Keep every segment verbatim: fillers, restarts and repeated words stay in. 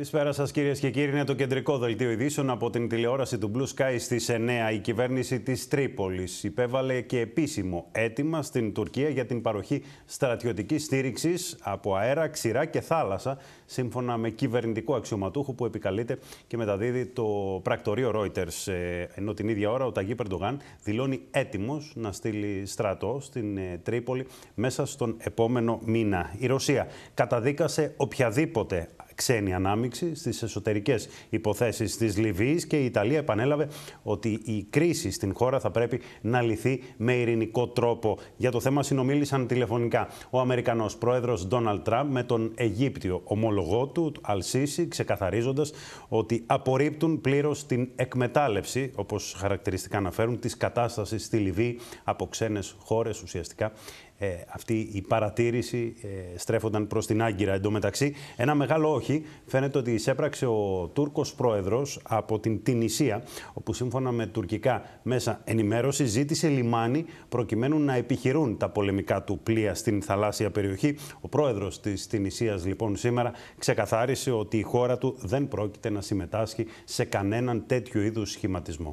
Καλησπέρα σας κυρίες και κύριοι. Είναι το κεντρικό δελτίο ειδήσεων από την τηλεόραση του Blue Sky στις εννέα. Η κυβέρνηση της Τρίπολης υπέβαλε και επίσημο αίτημα στην Τουρκία για την παροχή στρατιωτικής στήριξης από αέρα, ξηρά και θάλασσα, σύμφωνα με κυβερνητικό αξιωματούχο που επικαλείται και μεταδίδει το πρακτορείο Reuters. Ενώ την ίδια ώρα ο Ταγίπ Ερντογάν δηλώνει έτοιμος να στείλει στρατό στην Τρίπολη μέσα στον επόμενο μήνα. Η Ρωσία καταδίκασε οποιαδήποτε ξένη ανάμειξη στις εσωτερικές υποθέσεις της Λιβύης και η Ιταλία επανέλαβε ότι η κρίση στην χώρα θα πρέπει να λυθεί με ειρηνικό τρόπο. Για το θέμα συνομίλησαν τηλεφωνικά ο Αμερικανός πρόεδρος Ντόναλντ Τραμπ με τον Αιγύπτιο ομολογό του Αλ-Σίσι, ξεκαθαρίζοντας ότι απορρίπτουν πλήρως την εκμετάλλευση, όπως χαρακτηριστικά αναφέρουν, της κατάστασης στη Λιβύη από ξένες χώρες ουσιαστικά. Ε, αυτή η παρατήρηση ε, στρέφονταν προς την Άγκυρα. Εν τω μεταξύ, ένα μεγάλο όχι φαίνεται ότι εισέπραξε ο Τούρκος πρόεδρος από την Τινησία, όπου σύμφωνα με τουρκικά μέσα ενημέρωση ζήτησε λιμάνι προκειμένου να επιχειρούν τα πολεμικά του πλοία στην θαλάσσια περιοχή. Ο πρόεδρος της Τινησίας λοιπόν σήμερα ξεκαθάρισε ότι η χώρα του δεν πρόκειται να συμμετάσχει σε κανέναν τέτοιο είδους σχηματισμό.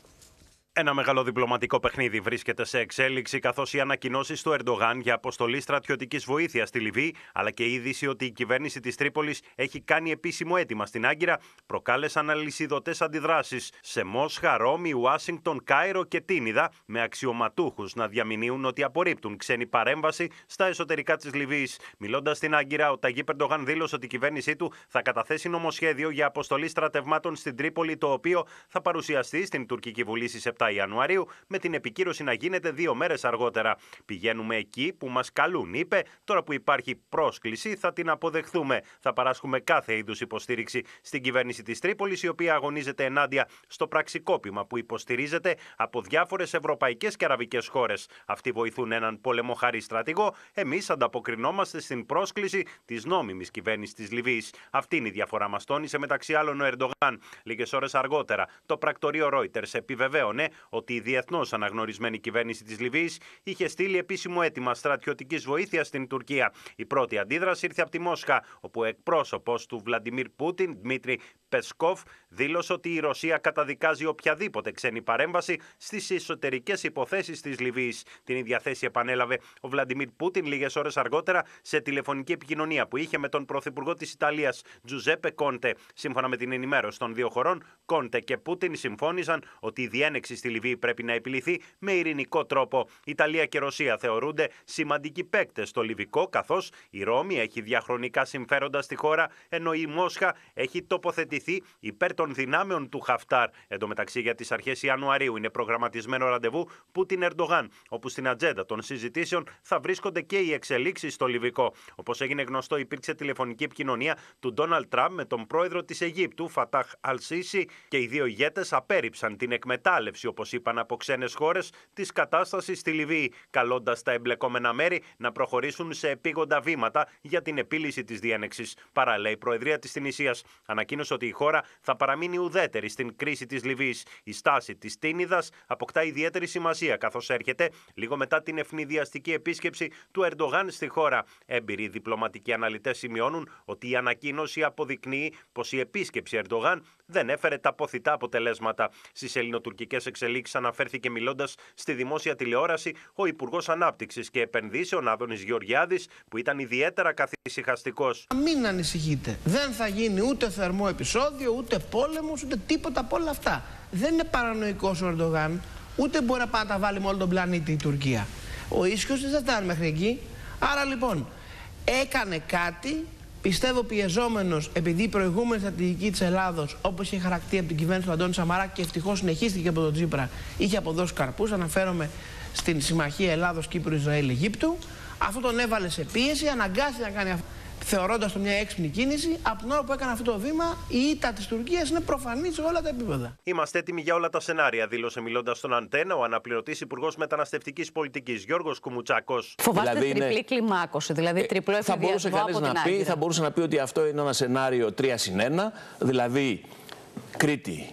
Ένα μεγάλο διπλωματικό παιχνίδι βρίσκεται σε εξέλιξη, καθώς οι ανακοινώσεις του Ερντογάν για αποστολή στρατιωτικής βοήθειας στη Λιβύη, αλλά και η είδηση ότι η κυβέρνηση της Τρίπολης έχει κάνει επίσημο αίτημα στην Άγκυρα, προκάλεσαν αλυσιδωτές αντιδράσεις σε Μόσχα, Ρώμη, Ουάσιγκτον, Κάιρο και Τίνιδα, με αξιωματούχους να διαμηνύουν ότι απορρίπτουν ξένη παρέμβαση στα εσωτερικά της Λιβύης. Μιλώντας στην Άγκυρα, ο Ταγίπ Ερντογάν δήλωσε ότι η κυβέρνησή του θα καταθέσει νομοσχέδιο για αποστολή στρατευμάτων στην Τρίπολη, το οποίο θα παρουσιαστεί στην Τουρκική Βουλή στις επτά Ιανουαρίου, με την επικύρωση να γίνεται δύο μέρες αργότερα. Πηγαίνουμε εκεί που μας καλούν, είπε. Τώρα που υπάρχει πρόσκληση, θα την αποδεχθούμε. Θα παράσχουμε κάθε είδους υποστήριξη στην κυβέρνηση της Τρίπολης, η οποία αγωνίζεται ενάντια στο πραξικόπημα που υποστηρίζεται από διάφορες ευρωπαϊκές και αραβικές χώρες. Αυτοί βοηθούν έναν πολεμοχαρή στρατηγό. Εμείς ανταποκρινόμαστε στην πρόσκληση της νόμιμης κυβέρνησης της Λιβύης. Αυτή είναι η διαφορά, μας τόνισε μεταξύ άλλων ο Ερντογάν. Λίγες ώρες αργότερα, το πρακτορείο Reuters επιβεβαίωνε ότι η διεθνώς αναγνωρισμένη κυβέρνηση της Λιβύης είχε στείλει επίσημο αίτημα στρατιωτικής βοήθειας στην Τουρκία. Η πρώτη αντίδραση ήρθε από τη Μόσχα, όπου ο εκπρόσωπος του Βλαντιμίρ Πούτιν, Δημήτρη Πεσκόφ, δήλωσε ότι η Ρωσία καταδικάζει οποιαδήποτε ξένη παρέμβαση στις εσωτερικές υποθέσεις της Λιβύης. Την ίδια θέση επανέλαβε ο Βλαντιμίρ Πούτιν λίγες ώρες αργότερα σε τηλεφωνική επικοινωνία που είχε με τον πρωθυπουργό της Ιταλίας, Τζουζέπε Κόντε. Σύμφωνα με την ενημέρωση των δύο χωρών, Κόντε και Πούτιν συμφώνησαν ότι η διένεξη στη Λιβύη πρέπει να επιληθεί με ειρηνικό τρόπο. Ιταλία και Ρωσία θεωρούνται σημαντικοί παίκτες στο Λιβικό, καθώς η Ρώμη έχει διαχρονικά συμφέροντα στη χώρα, ενώ η Μόσχα έχει τοποθετηθεί υπέρ των δυνάμεων του Χαφτάρ. Εν τω μεταξύ, για τις αρχές Ιανουαρίου είναι προγραμματισμένο ραντεβού Πούτιν-Ερντογάν, όπου στην ατζέντα των συζητήσεων θα βρίσκονται και οι εξελίξεις στο Λιβικό. Όπως έγινε γνωστό, υπήρξε τηλεφωνική επικοινωνία του Ντόναλντ Τραμπ με τον πρόεδρο της Αιγύπτου, Φατάχ Αλ-Σίσι, και οι δύο ηγέτες απέρριψαν την εκμετάλλευση, όπως είπαν, από ξένες χώρες της κατάστασης στη Λιβύη, καλώντας τα εμπλεκόμενα μέρη να προχωρήσουν σε επίγοντα βήματα για την επίλυση της διένεξης. Παράλληλα, η Προεδρία της Τινησίας ανακοίνωσε ότι η χώρα θα παραμείνει ουδέτερη στην κρίση της Λιβύης. Η στάση της Τίνιδας αποκτά ιδιαίτερη σημασία, καθώς έρχεται λίγο μετά την ευνηδιαστική επίσκεψη του Ερντογάν στη χώρα. Έμπειροι διπλωματικοί αναλυτές σημειώνουν ότι η ανακοίνωση αποδεικνύει πως η επίσκεψη Ερντογάν δεν έφερε τα αποθητά αποτελέσματα. Στις ελληνοτουρκικές εξελίξεις αναφέρθηκε μιλώντας στη δημόσια τηλεόραση ο Υπουργός Ανάπτυξης και Επενδύσεων Άδωνης Γεωργιάδης, που ήταν ιδιαίτερα καθησυχαστικός. Μην ανησυχείτε. Δεν θα γίνει ούτε θερμό επεισόδιο, ούτε πόλεμος, ούτε τίποτα από όλα αυτά. Δεν είναι παρανοϊκός ο Ερντογάν, ούτε μπορεί να πάει να τα βάλει με όλο τον πλανήτη η Τουρκία. Ο ίσιος δεν θα φτάνει μέχρι εκεί. Άρα λοιπόν έκανε κάτι, πιστεύω πιεζόμενος, επειδή η προηγούμενη στρατηγική της Ελλάδος, όπως είχε χαρακτεί από την κυβέρνηση του Αντώνη Σαμαρά και ευτυχώς συνεχίστηκε από τον Τσίπρα, είχε αποδώσει καρπούς. Αναφέρομαι στην συμμαχία Ελλάδος-Κύπρου-Ισραήλ-Αιγύπτου. Αυτό τον έβαλε σε πίεση, αναγκάστηκε να κάνει αυτό, θεωρώντας το μια έξυπνη κίνηση. Από την ώρα που έκανε αυτό το βήμα, η ήττα της Τουρκίας είναι προφανή σε όλα τα επίπεδα. Είμαστε έτοιμοι για όλα τα σενάρια, δήλωσε μιλώντας στον Αντένα ο αναπληρωτής Υπουργός Μεταναστευτικής Πολιτικής Γιώργος Κουμουτσάκος. Φοβάστε δηλαδή τριπλή είναι... κλιμάκωση, δηλαδή τριπλό εφηδιασμό από την Θα μπορούσε κανείς να πει, θα μπορούσε να πει ότι αυτό είναι ένα σενάριο τρία συν ένα, δηλαδή Κρήτη,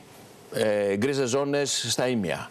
ε, γκρίζες ζώνες στα ίμια,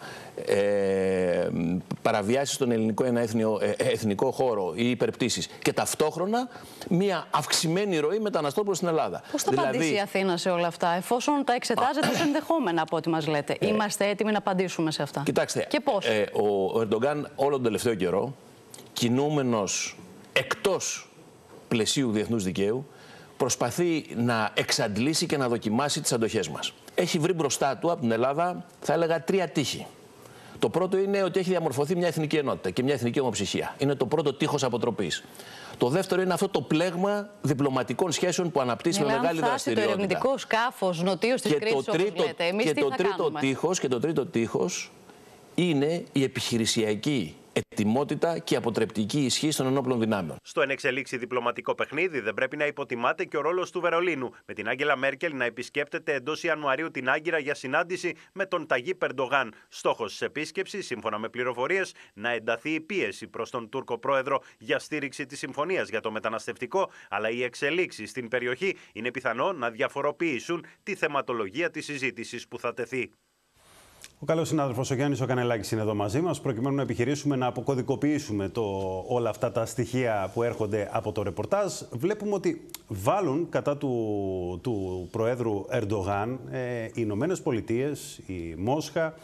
ε, παραβιάσεις στον ελληνικό ένα εθνικό, ε, εθνικό χώρο ή υπερπτήσεις και ταυτόχρονα μια αυξημένη ροή μεταναστών προς την Ελλάδα. Πώς θα δηλαδή... απαντήσει η Αθήνα σε όλα αυτά, εφόσον τα εξετάζετε ως ενδεχόμενα από ό,τι μας λέτε? Ε, Είμαστε έτοιμοι να απαντήσουμε σε αυτά? Κοιτάξτε, και πώς? Ε, ο, ο Ερντογκάν όλο τον τελευταίο καιρό, κινούμενος εκτός πλαισίου διεθνούς δικαίου, προσπαθεί να εξαντλήσει και να δοκιμάσει τις αντοχές μας. Έχει βρει μπροστά του από την Ελλάδα, θα έλεγα, τρία τείχη. Το πρώτο είναι ότι έχει διαμορφωθεί μια εθνική ενότητα και μια εθνική ομοψυχία. Είναι το πρώτο τείχος αποτροπής. Το δεύτερο είναι αυτό το πλέγμα διπλωματικών σχέσεων που αναπτύσσει με μεγάλη δραστηριότητα. Το ερευνητικό σκάφος νοτίως της Κρήτης, όπως λέτε. Εμείς και τι το θα τρίτο κάνουμε? τείχος, και το τρίτο τείχος είναι η επιχειρησιακή ετοιμότητα και αποτρεπτική ισχύ των ενόπλων δυνάμεων. Στο ενεξελίξει διπλωματικό παιχνίδι δεν πρέπει να υποτιμάται και ο ρόλος του Βερολίνου, με την Άγγελα Μέρκελ να επισκέπτεται εντός Ιανουαρίου την Άγκυρα για συνάντηση με τον Ταγίπ Ερντογάν. Στόχος της επίσκεψης, σύμφωνα με πληροφορίες, να ενταθεί η πίεση προς τον Τούρκο πρόεδρο για στήριξη της συμφωνίας για το μεταναστευτικό, αλλά οι εξελίξεις στην περιοχή είναι πιθανό να διαφοροποιήσουν τη θεματολογία της συζήτησης που θα τεθεί. Ο καλός συνάδελφος ο Γιάννης ο Κανελάκης είναι εδώ μαζί μας, προκειμένου να επιχειρήσουμε να αποκωδικοποιήσουμε το, όλα αυτά τα στοιχεία που έρχονται από το ρεπορτάζ. Βλέπουμε ότι βάλουν κατά του, του Προέδρου Ερντογάν ε, οι Ηνωμένες Πολιτείες, η Μόσχα,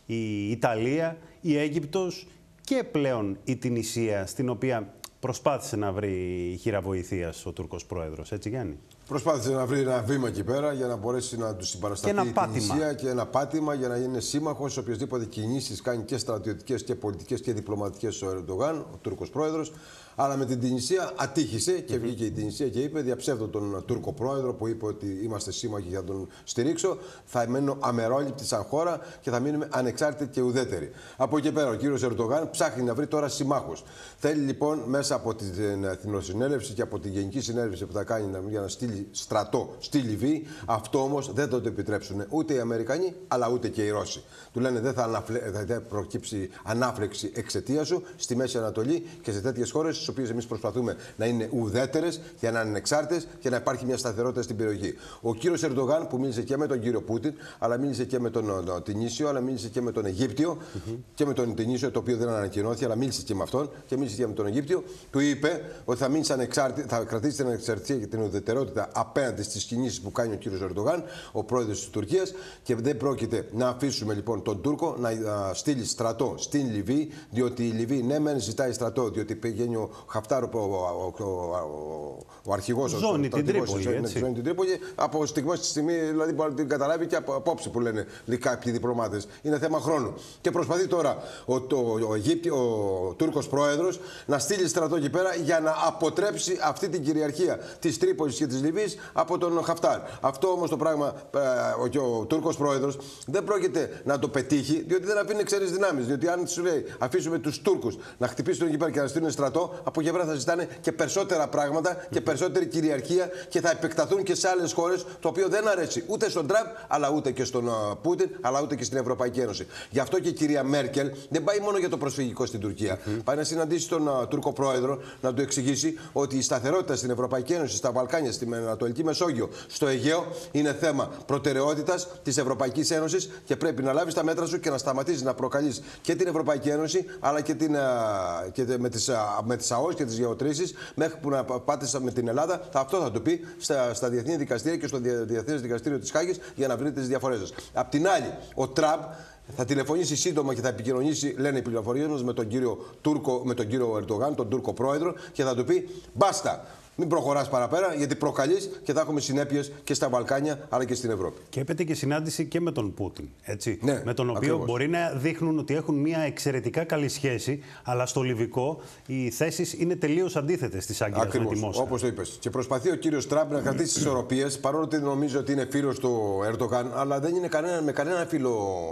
η Ιταλία, η Αίγυπτος και πλέον η Τινησία, στην οποία προσπάθησε να βρει χείρα βοηθείας ο Τούρκος Πρόεδρος. Έτσι, Γιάννη? Προσπάθησε να βρει ένα βήμα εκεί πέρα για να μπορέσει να του συμπαρασταθεί η Τινησία και ένα πάτημα για να είναι σύμμαχος σε οποιασδήποτε κινήσεις κάνει και στρατιωτικές και πολιτικές και διπλωματικές ο Ερντογάν, ο Τούρκος Πρόεδρος. Αλλά με την Τινησία ατύχησε και βγήκε η Τινησία και είπε: διαψεύδω τον Τούρκο Πρόεδρο που είπε ότι είμαστε σύμμαχοι για να τον στηρίξω. Θα μένω αμερόληπτη σαν χώρα και θα μείνουμε ανεξάρτητοι και ουδέτεροι. Από εκεί πέρα ο κύριος Ερντογάν ψάχνει να βρει τώρα συμμάχους. Θέλει λοιπόν μέσα από την Εθνοσυνέλευση και από την Γενική Συνέλευση που θα κάνει για να στείλει στρατό στη Λιβύη. Αυτό όμως δεν θα το επιτρέψουν ούτε οι Αμερικανοί αλλά ούτε και οι Ρώσοι. Του λένε: δεν θα, αναφλε... θα προκύψει ανάφλεξη εξαιτία σου στη Μέση Ανατολή και σε τέτοιες χώρες, τις οποίες εμείς προσπαθούμε να είναι ουδέτερες και να είναι ανεξάρτητες και να υπάρχει μια σταθερότητα στην περιοχή. Ο κύριος Ερντογάν, που μίλησε και με τον κύριο Πούτιν, αλλά μίλησε και με τον Τινήσιο, αλλά μίλησε και με τον Αιγύπτιο mm-hmm. και με τον Τινήσιο, το οποίο δεν ανακοινώθηκε, αλλά μίλησε και με αυτόν και μίλησε και με τον Αιγύπτιο, του είπε ότι θα, μείνεις ανεξάρτη... θα κρατήσει την ανεξαρτησία και την ουδετερότητα απέναντι στις κινήσεις που κάνει ο κύριος Ερντογάν, ο πρόεδρος της Τουρκίας, και δεν πρόκειται να αφήσουμε λοιπόν τον Τούρκο να στείλει στρατό στην Λιβύη, διότι η Λιβύη ναι, μεν ζητάει στρατό, διότι πηγαίνει ο Χαφτάρ, ο, ο, ο, ο, ο αρχηγός, ζώνη την Τρίπολη. Ζώνη την Τρίπολη. Από στιγμή στη στιγμή δηλαδή μπορεί να την καταλάβει και από απόψε που λένε κάποιοι διπλωμάτες. Είναι θέμα χρόνου. Και προσπαθεί τώρα ο, το, ο, Αιγύπτη, ο, ο Τούρκος πρόεδρος να στείλει στρατό εκεί πέρα για να αποτρέψει αυτή την κυριαρχία της Τρίπολης και της Λιβύης από τον Χαφτάρ. Αυτό όμως το πράγμα ο, ο, ο Τούρκος πρόεδρος δεν πρόκειται να το πετύχει, διότι δεν αφήνει ξένες δυνάμεις. Διότι αν σου λέει αφήσουμε τους Τούρκους να χτυπήσουν εκεί πέρα και να στείλουν στρατό, από εκεί πέρα θα ζητάνε και περισσότερα πράγματα και περισσότερη κυριαρχία και θα επεκταθούν και σε άλλες χώρες, το οποίο δεν αρέσει ούτε στον Τραμπ, αλλά ούτε και στον uh, Πούτιν, αλλά ούτε και στην Ευρωπαϊκή Ένωση. Γι' αυτό και η κυρία Μέρκελ δεν πάει μόνο για το προσφυγικό στην Τουρκία. Mm-hmm. Πάει να συναντήσει τον uh, Τούρκο πρόεδρο, να του εξηγήσει ότι η σταθερότητα στην Ευρωπαϊκή Ένωση, στα Βαλκάνια, στην Ανατολική Μεσόγειο, στο Αιγαίο είναι θέμα προτεραιότητας της Ευρωπαϊκής Ένωσης και πρέπει να λάβεις τα μέτρα σου και να σταματήσεις να προκαλείς και την Ευρωπαϊκή Ένωση, αλλά και, την, uh, και με τις, uh, με τις ΑΟΣ και τις γεωτρήσεις, μέχρι που να πάτε με την Ελλάδα. Αυτό θα το πει στα, στα διεθνή δικαστήρια και στο Διεθνές Δικαστήριο της Χάγης για να βρείτε τις διαφορές σας. Απ' την άλλη, ο Τραμπ θα τηλεφωνήσει σύντομα και θα επικοινωνήσει, λένε οι πληροφορίες μας, με τον κύριο Τούρκο, με τον κύριο Ερντογάν, τον Τούρκο πρόεδρο, και θα του πει: μπάστα. Μην προχωράς παραπέρα, γιατί προκαλείς και θα έχουμε συνέπειες και στα Βαλκάνια αλλά και στην Ευρώπη. Και έπεται και συνάντηση και με τον Πούτιν. Έτσι, ναι, με τον οποίο ακριβώς. Μπορεί να δείχνουν ότι έχουν μια εξαιρετικά καλή σχέση, αλλά στο Λιβικό οι θέσεις είναι τελείως αντίθετες στις Άγκυρας με τη Μόσχα. Όπως το είπες. Και προσπαθεί ο κύριος Τραμπ να κρατήσει τις ισορροπίες, παρόλο ότι νομίζω ότι είναι φίλος του Ερντογάν, αλλά δεν είναι κανένα, με κανένα φίλο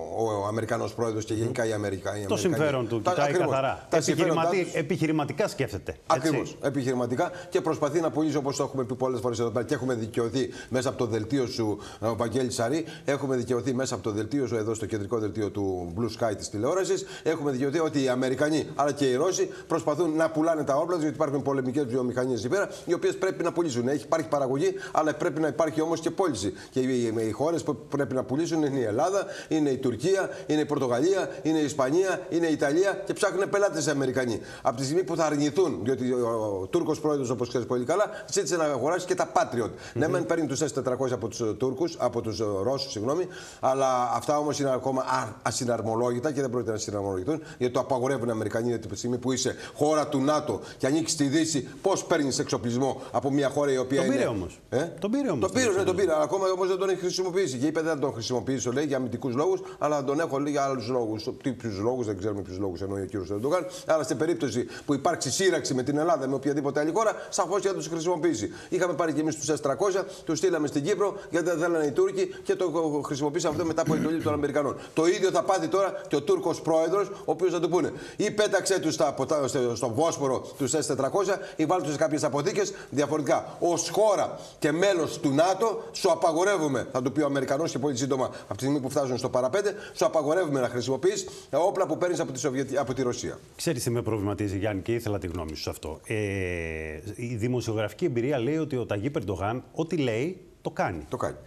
ο Αμερικανός πρόεδρος και γενικά οι Αμερικανοί. Το συμφέρον του, κοιτάει ακριβώς. καθαρά. Τα Επιχειρηματι... Επιχειρηματικά σκέφτεται. Ακριβώς. Επιχειρηματικά και προσπαθεί προσπαθεί να πουλήσει, όπως το έχουμε πει πολλές φορές εδώ πέρα, και έχουμε δικαιωθεί μέσα από το δελτίο σου, ο Βαγγέλης Σαρή, έχουμε δικαιωθεί μέσα από το δελτίο σου εδώ στο κεντρικό δελτίο του Blue Sky της τηλεόρασης. Έχουμε δικαιωθεί ότι οι Αμερικανοί αλλά και οι Ρώσοι προσπαθούν να πουλάνε τα όπλα, γιατί υπάρχουν πολεμικές βιομηχανίες εκεί πέρα, οι οποίες πρέπει να πουλήσουν. Έχει, υπάρχει παραγωγή, αλλά πρέπει να υπάρχει όμως και πώληση. Και οι, οι χώρες που πρέπει να πουλήσουν είναι η Ελλάδα, είναι η Τουρκία, είναι η Πορτογαλία, είναι η Ισπανία, είναι η Ιταλία και ψάχνουν πελάτες οι Αμερικανοί. Από τη στιγμή που θα αρνηθούν, διότι ο Τούρκος πρόεδρος, όπως ξέρεις πολύ καλά, ζήτησε να αγοράσει και τα Patriot. Mm-hmm. Ναι, μεν παίρνει τους ες τετρακόσια από τους Τούρκους, από τους Ρώσους, συγγνώμη, αλλά αυτά όμως είναι ακόμα ασυναρμολόγητα και δεν πρόκειται να συναρμολογηθούν, γιατί το απαγορεύουν οι Αμερικανοί. Γιατί τη στιγμή που είσαι χώρα του ΝΑΤΟ και ανήκει στη Δύση, πώς παίρνεις εξοπλισμό από μια χώρα η οποία. Τον είναι... πήρε όμως. Ε? Τον πήρε όμως. Το πήρε, ναι, τον πήρε. Αλλά ακόμα όμως δεν τον έχει χρησιμοποιήσει. Και είπε δεν θα τον χρησιμοποιήσω, λέει, για αμυντικούς λόγους, αλλά θα τον έχω, λέει, για άλλους λόγους. Ποιους λόγους, δεν ξέρουμε ποιους λόγους εννοεί ο κύριος Ερντογάν. Αλλά στην περίπτωση που υπάρξει σύραξη με την Ελλάδα, με οποιαδήποτε άλλη χώρα, σαφώς και θα τους χρησιμοποιήσει. Είχαμε πάρει και εμείς τους ες τριακόσια, τους στείλαμε στην Κύπρο γιατί δεν θέλανε οι Τούρκοι και το χρησιμοποίησαμε αυτό μετά από εντολή των Αμερικανών. Το ίδιο θα πάθει τώρα και ο Τούρκος πρόεδρος, ο οποίος θα του πούνε ή πέταξε τους στο Βόσπορο τους ες τετρακόσια ή βάλτε τους σε κάποιες αποθήκες. Διαφορετικά, ως χώρα και μέλος του ΝΑΤΟ, σου απαγορεύουμε, θα του πει ο Αμερικανός και πολύ σύντομα από τη στιγμή που φτάσουν στο παραπέντε, σου απαγορεύουμε να χρησιμοποιείς τα όπλα που παίρνεις από τη, Σοβιετ... από τη Ρωσία. Ξέρεις τι με προβληματίζει, Γιάννη, και ήθελα τη γνώμη σου σε αυτό. Ε, η δημοσιογραφική εμπειρία λέει ότι ο Ταγίπ Ερντογάν, ό,τι λέει, το κάνει. Το κάνει.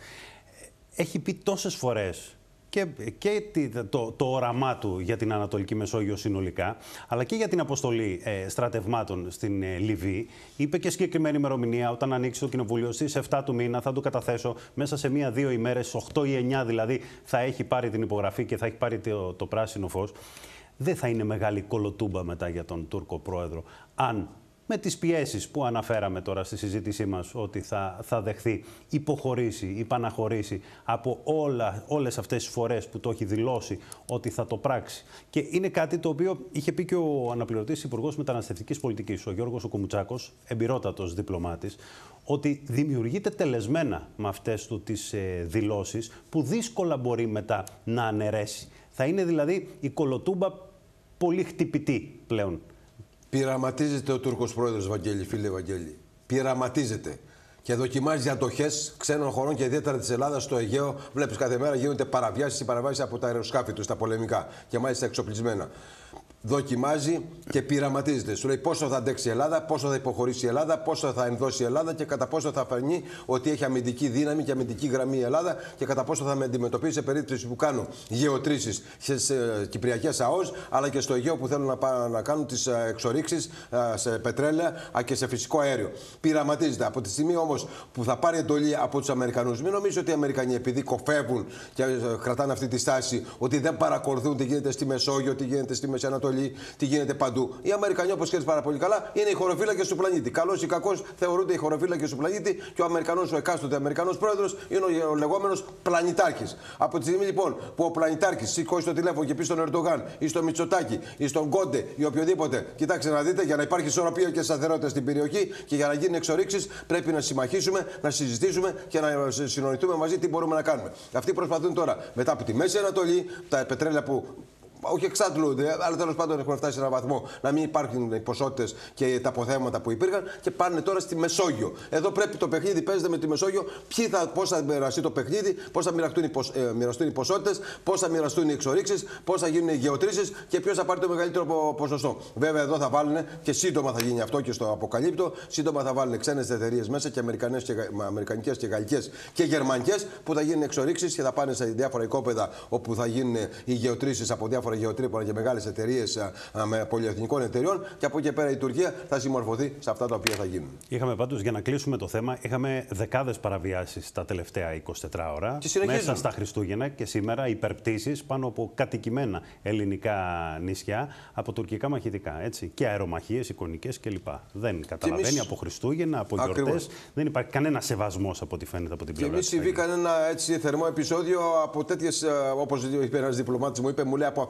Έχει πει τόσες φορές και, και το, το όραμά του για την Ανατολική Μεσόγειο συνολικά, αλλά και για την αποστολή ε, στρατευμάτων στην ε, Λιβύη. Είπε και συγκεκριμένη ημερομηνία, όταν ανοίξει το κοινοβούλιο στις επτά του μήνα, θα του καταθέσω μέσα σε μία-δύο ημέρες, οκτώ ή εννιά δηλαδή, θα έχει πάρει την υπογραφή και θα έχει πάρει το, το πράσινο φως. Δεν θα είναι μεγάλη κολοτούμπα μετά για τον Τούρκο πρόεδρο, αν με τις πιέσεις που αναφέραμε τώρα στη συζήτησή μας ότι θα, θα δεχθεί, υποχωρήσει ή παναχωρήσει από όλα, όλες αυτές τις φορές που το έχει δηλώσει ότι θα το πράξει. Και είναι κάτι το οποίο είχε πει και ο αναπληρωτής Υπουργός Μεταναστευτικής Πολιτικής, ο Γιώργος ο Κουμουτσάκος, εμπειρότατος διπλωμάτης, ότι δημιουργείται τελεσμένα με αυτές του τις ε, δηλώσεις που δύσκολα μπορεί μετά να αναιρέσει. Θα είναι δηλαδή η κολοτούμπα πολύ χτυπητή πλέον. Πειραματίζεται ο Τούρκος πρόεδρος, Βαγγέλη, φίλε Βαγγέλη. Πειραματίζεται. Και δοκιμάζει αντοχές ξένων χωρών και ιδιαίτερα της Ελλάδας στο Αιγαίο. Βλέπεις κάθε μέρα γίνονται παραβιάσεις ή παραβάσεις από τα αεροσκάφη του, τα πολεμικά και μάλιστα εξοπλισμένα. Δοκιμάζει και πειραματίζεται. Σου λέει πόσο θα αντέξει η Ελλάδα, πόσο θα υποχωρήσει η Ελλάδα, πόσο θα ενδώσει η Ελλάδα και κατά πόσο θα φανεί ότι έχει αμυντική δύναμη και αμυντική γραμμή η Ελλάδα και κατά πόσο θα με αντιμετωπίσει σε περίπτωση που κάνουν γεωτρήσεις στις κυπριακές ΑΟΣ αλλά και στο Αιγαίο που θέλουν να, πά, να κάνουν τις εξορίξεις σε πετρέλαια και σε φυσικό αέριο. Πειραματίζεται. Από τη στιγμή όμως που θα πάρει εντολή από τους Αμερικανούς, μην νομίζω ότι οι Αμερικανοί επειδή κοφεύουν και κρατάνε αυτή τη στάση ότι δεν παρακολουθούν τι γίνεται στη Μεσόγειο, τι γίνεται στη Μέση Ανατολή, τι γίνεται παντού. Οι Αμερικανοί, όπως ξέρεις πάρα πολύ καλά, είναι οι χωροφύλακες του πλανήτη. Καλώς ή κακώς θεωρούνται οι χωροφύλακες του πλανήτη και ο Αμερικανός, ο εκάστοτε Αμερικανός πρόεδρος είναι ο λεγόμενος πλανητάρχης. Από τη στιγμή λοιπόν που ο πλανητάρχης σηκώσει το τηλέφωνο και πει στον Ερντογάν ή στον Μητσοτάκη ή στον Κόντε ή οποιοδήποτε, κοιτάξτε να δείτε, για να υπάρχει ισορροπία και σταθερότητα στην περιοχή και για να γίνουν εξορίξεις, πρέπει να συμμαχίσουμε, να συζητήσουμε και να συνοηθούμε μαζί τι μπορούμε να κάνουμε. Αυτοί προσπαθούν τώρα μετά από τη Μέση Ανατολή, τα πετρέλαια που. Όχι εξάντλούνται, αλλά τέλος πάντων έχουμε φτάσει σε έναν βαθμό να μην υπάρχουν οι ποσότητες και τα αποθέματα που υπήρχαν και πάνε τώρα στη Μεσόγειο. Εδώ πρέπει το παιχνίδι παίζεται με τη Μεσόγειο. Θα, πώς θα μοιραστεί το παιχνίδι, πώς θα μοιραστούν οι, ποσ, ε, μοιραστούν οι ποσότητες, πώς θα μοιραστούν οι εξορίξεις, πώς θα γίνουν οι γεωτρήσεις και ποιος θα πάρει το μεγαλύτερο ποσοστό. Βέβαια εδώ θα βάλουν και σύντομα θα γίνει αυτό και στο αποκαλύπτω. Σύντομα θα βάλουν ξένες εταιρείες μέσα και, και αμερικανικές και γαλλικές και γερμανικές που θα γίνουν εξορίξεις και θα πάνε σε διάφορα οικόπεδα όπου θα γίνουν οι γεωτρήσεις από διάφορα γεωτρήπονα και μεγάλες εταιρείες με πολυεθνικών εταιριών και από εκεί πέρα η Τουρκία θα συμμορφωθεί σε αυτά τα οποία θα γίνουν. Είχαμε πάντως, για να κλείσουμε το θέμα, είχαμε δεκάδες παραβιάσεις τα τελευταία εικοσιτέσσερα ώρα. Μέσα στα Χριστούγεννα και σήμερα υπερπτήσεις πάνω από κατοικημένα ελληνικά νησιά από τουρκικά μαχητικά. Έτσι, και αερομαχίες, εικονικές κλπ. Δεν καταλαβαίνει εμείς... από Χριστούγεννα, από γιορτές. Δεν υπάρχει κανένα σεβασμός από ό,τι φαίνεται από την πλευρά. Και εμείς συμβεί κανένα έτσι θερμό επεισόδιο από τέτοιες, όπως είπε ένας διπλωμάτης μου, είπε, μου λέει από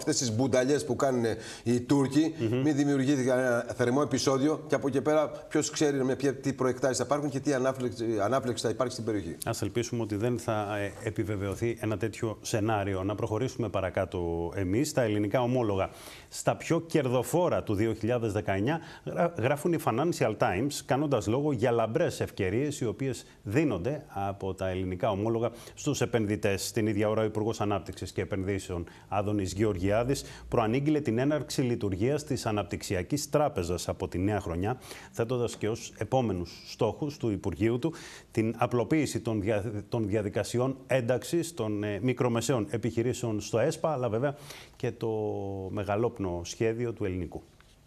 αυτές τις μπουνταλιές που κάνουν οι Τούρκοι, mm-hmm. μην δημιουργήθηκε ένα θερμό επεισόδιο και από εκεί πέρα ποιος ξέρει με ποια, τι προεκτάσεις θα υπάρχουν και τι ανάφλεξη, ανάφλεξη θα υπάρχει στην περιοχή. Ας ελπίσουμε ότι δεν θα επιβεβαιωθεί ένα τέτοιο σενάριο. Να προχωρήσουμε παρακάτω εμείς. Τα ελληνικά ομόλογα στα πιο κερδοφόρα του δύο χιλιάδες δεκαεννιά γράφουν οι Financial Times, κάνοντας λόγο για λαμπρές ευκαιρίες οι οποίες δίνονται από τα ελληνικά ομόλογα στους επενδυτές. Την ίδια ώρα, ο Υπουργός Ανάπτυξης και Επενδύσεων Άδωνης Γεωργιάδης προανήγγειλε την έναρξη λειτουργίας της Αναπτυξιακής Τράπεζας από τη νέα χρονιά, θέτοντας και ως επόμενους στόχους του Υπουργείου του την απλοποίηση των, δια... των διαδικασιών ένταξης των ε, μικρομεσαίων επιχειρήσεων στο ΕΣΠΑ, αλλά βέβαια και το μεγαλόπνο σχέδιο του ελληνικού.